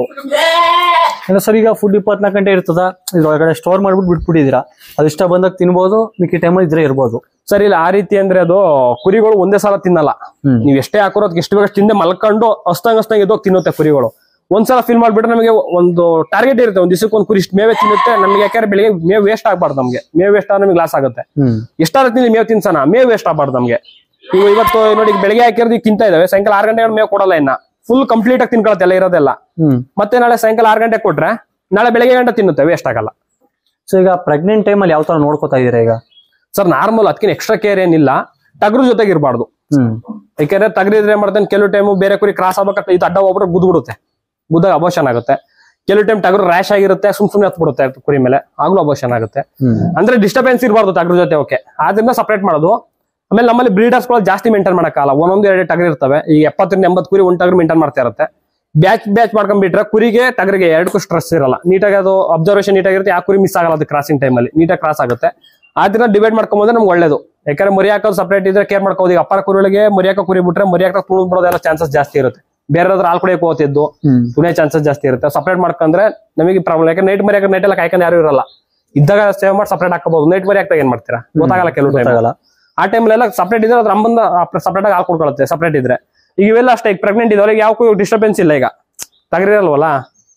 ಸರ್ ಈಗ ಫುಡ್ ಇಪ್ಪತ್ನಾಲ್ಕು ಗಂಟೆ ಇರ್ತದ, ಇದ್ರೊಳಗಡೆ ಸ್ಟೋರ್ ಮಾಡ್ಬಿಟ್ಟು ಬಿಟ್ಬಿಟ್ಟಿದ್ದೀರಾ, ಅದು ಇಷ್ಟ ಬಂದಾಗ ತಿನ್ಬೋದು, ಮಿಕ್ಕಿ ಟೈಮಲ್ಲಿ ಇದ್ರೆ ಇರ್ಬೋದು. ಸರ್ ಇಲ್ಲ ಆ ರೀತಿ ಅಂದ್ರೆ ಅದು ಕುರಿಗಳು ಒಂದೇ ಸಲ ತಿನ್ನಲ್ಲ. ನೀವ್ ಎಷ್ಟೇ ಹಾಕೋದು ಎಷ್ಟು ಬೇಕಷ್ಟು ತಿಂದೆ ಮಲ್ಕೊಂಡು ಅಸ್ತಂಗ್ ಅಸ್ತಂಗ್ ಎದ್ದೋಗಿ ತಿನ್ನುತ್ತೆ ಕುರಿಗಳು. ಒಂದ್ಸಲ ಫಿಲ್ ಮಾಡ್ಬಿಟ್ರೆ ನಮಗೆ ಒಂದು ಟಾರ್ಗೆಟ್ ಇರುತ್ತೆ, ಒಂದ್ ದಿವಸಕ್ಕೆ ಒಂದು ಕುರಿ ಇಷ್ಟು ಮೇವೆ ತಿನ್ನುತ್ತೆ ನಮ್ಗೆ. ಯಾಕಂದ್ರೆ ಬೆಳಿಗ್ಗೆ ಮೇವ್ ವೇಸ್ಟ್ ಆಗ್ಬಾರ್ದು ನಮ್ಗೆ. ಮೇವ್ ವೇಸ್ಟ್ ಆದ್ರೆ ನಮ್ಗೆ ಲಾಸ್ ಆಗುತ್ತೆ. ಎಷ್ಟಾದ್ರೂ ತಿನ್ನಿ ಮೇವ್ ತಿನ್ಸೋಣ, ಮೇವ್ ವೇಸ್ಟ್ ಆಗ್ಬಾರ್ದು ನಮ್ಗೆ. ಈಗ ಇವತ್ತು ನೋಡಿ ಬೆಳಿಗ್ಗೆ ಹಾಕಿರೋದು ತಿಂತಾ ಇದಾವೆ, ಸಾಯಂಕಾಲ ಆರು ಗಂಟೆಗೆ ಮೇವ್ ಕೊಡಲ್ಲ. ಇನ್ನ ಫುಲ್ ಕಂಪ್ಲೀಟ್ ಆಗಿ ತಿನ್ಕೊಳತ್ತೆ ಎಲ್ಲ ಇರೋದೆಲ್ಲ. ಮತ್ತೆ ನಾಳೆ ಸಾಯಂಕಾಲ ಆರು ಗಂಟೆ ಕೊಟ್ರೆ ನಾಳೆ ಬೆಳಿಗ್ಗೆ ಗಂಟೆ ತಿನ್ನುತ್ತೆ, ವೇಸ್ಟ್ ಆಗಲ್ಲ. ಸೊ ಈಗ ಪ್ರೆಗ್ನೆಂಟ್ ಟೈಮ್ ಅಲ್ಲಿ ಯಾವ ತರ ನೋಡ್ಕೋತಾ ಇದೀರಾ ಈಗ? ಸರ್ ನಾರ್ಮಲ್, ಅದಕ್ಕಿಂತ ಎಕ್ಸ್ಟ್ರಾ ಕೇರ್ ಏನಿಲ್ಲ. ಟಗರು ಜೊತೆಗೆ ಇರಬಾರ್ದು. ಯಾಕಂದ್ರೆ ಟಗರಿದ್ರೆ ಏನ್ ಮಾಡ್ತಾನೆ, ಕೆಲವು ಟೈಮು ಬೇರೆ ಕುರಿ ಕ್ರಾಸ್ ಆಗ್ಬೇಕಂತ ಇದು ಅಡ್ಡ ಹೋಗ್ಬಿಟ್ರೆ ಗುದ್ಬಿಡುತ್ತೆ, ಗುದ್ದಾಗ ಅಬೋಷನ್ ಆಗುತ್ತೆ. ಕೆಲವು ಟೈಮ್ ಟಗರು ರ್ಯಾಶ್ ಆಗಿರುತ್ತೆ, ಸುಮ್ ಸುಮ್ನೆ ಹತ್ ಬಿಡುತ್ತೆ ಕುರಿ ಮೇಲೆ, ಆಗ್ಲೂ ಅಬೋಷನ್ ಆಗುತ್ತೆ. ಅಂದ್ರೆ ಡಿಸ್ಟರ್ಬೆನ್ಸ್ ಇರಬಾರ್ದು ಟಗರು ಜೊತೆ. ಓಕೆ, ಆದ್ರಿಂದ ಸಪರೇಟ್ ಮಾಡೋದು. ಆಮೇಲೆ ನಮ್ಮಲ್ಲಿ ಬ್ರೀಡರ್ಸ್ ಗಳು ಜಾಸ್ತಿ ಮೇಂಟೈನ್ ಮಾಡಕ್ಕಾಗಲ್ಲ. ಒಂದೊಂದು ಎರಡು ಟಗರು ಇರ್ತವೆ. ಈಗ ಎಪ್ಪತ್ತರಿಂದ ಎಂಬತ್ತು ಕುರಿ ಒಂದ್ ಟಗರು ಮೇಂಟೈನ್ ಮಾಡ್ತಾ ಇರುತ್ತೆ. ಬ್ಯಾಚ್ ಬ್ಯಾಚ್ ಮಾಡ್ಕೊಂಡ್ಬಿಟ್ರೆ ಕುರಿಗೆ ಟಗರಿಗೆ ಎರಡಕ್ಕೂ ಸ್ಟ್ರೆಸ್ ಇರಲ್ಲ. ನೀಟಾಗಿ ಅದು ಅಬ್ಸರ್ವೇಷನ್ ನೀಟಾಗಿರುತ್ತೆ, ಆ ಕುರಿ ಮಿಸ್ ಆಗಲ್ಲ. ಅದು ಕ್ರಾಸಿಂಗ್ ಟೈಮ್ ಅಲ್ಲಿ ನೀಟಾಗಿ ಕ್ರಾಸ್ ಆಗುತ್ತೆ. ಆದ್ರಿಂದ ಡಿವೈಡ್ ಮಾಡ್ಕೊಂಡ್ರೆ ನಮ್ಗೆ ಒಳ್ಳೇದು. ಯಾಕಂದ್ರೆ ಮರಿ ಹಾಕೋದು ಸಪರೇಟ್ ಇದ್ರೆ ಕೇರ್ ಮಾಡ್ಕೋದು. ಈಗ ಅಪ್ಪರ ಕುರಿಗಳಿಗೆ ಮರಿ ಹಾಕೋ ಕುರಿ ಬಿಟ್ರೆ ಮರಿ ಹಾಕೋ ತುಳು ಬಿಡೋದೆಲ್ಲ ಚಾನ್ಸಸ್ ಜಾಸ್ತಿ ಇರುತ್ತೆ. ಬೇರೆ ಹಾಲು ಕುಡಿಯಕ್ಕೆ ಹೋಗ್ತಿದ್ದು ತುಣೆ ಚಾನ್ಸಸ್ ಜಾಸ್ತಿ ಇರುತ್ತೆ. ಸಪರೇಟ್ ಮಾಡ್ಕೊಂಡ್ರೆ ನಮಗೆ ಪ್ರಾಬ್ಲಮ್. ಯಾಕಂದ್ರೆ ನೈಟ್ ಮರಿ ಹಾಕೋ ನೈಟ್ ಎಲ್ಲ ಕಾಯ್ಕೊಂಡು ಯಾರು ಇರಲ್ಲ. ಇದ್ದಾಗ ಸೇವ್ ಮಾಡಿ ಸಪರೇಟ್ ಹಾಕಬಹುದು. ನೈಟ್ ಮರಿ ಹಾಕ್ದಾಗ ಏನ್ ಮಾಡ್ತೀರಾ ಗೊತ್ತಾಗಲ್ಲ, ಕೆಲವು ಟೈಮ್ ಆಗಲ್ಲ. ಆ ಟೈಮ್ಲೆಲ್ಲ ಸಪರೇಟ್ ಇದ್ರೆ ಅದ್ರ ಅಮ್ಮಂದ ಸಪರೇಟ್ ಆಗಿ ಹಾಲು ಕೊಡ್ಕೊಳುತ್ತೆ ಸಪರೇಟ್ ಇದ್ರೆ. ಈಗ ಇವೆಲ್ಲ ಅಷ್ಟೇ, ಈಗ ಪ್ರೆಗ್ನೆಂಟ್ ಇದ್ದವ್ರಿಗೆ ಯಾವ ಡಿಸ್ಟರ್ಬೆನ್ಸ್ ಇಲ್ಲ. ಈಗ ತಗರಿರಲ್ವಲ್ಲ,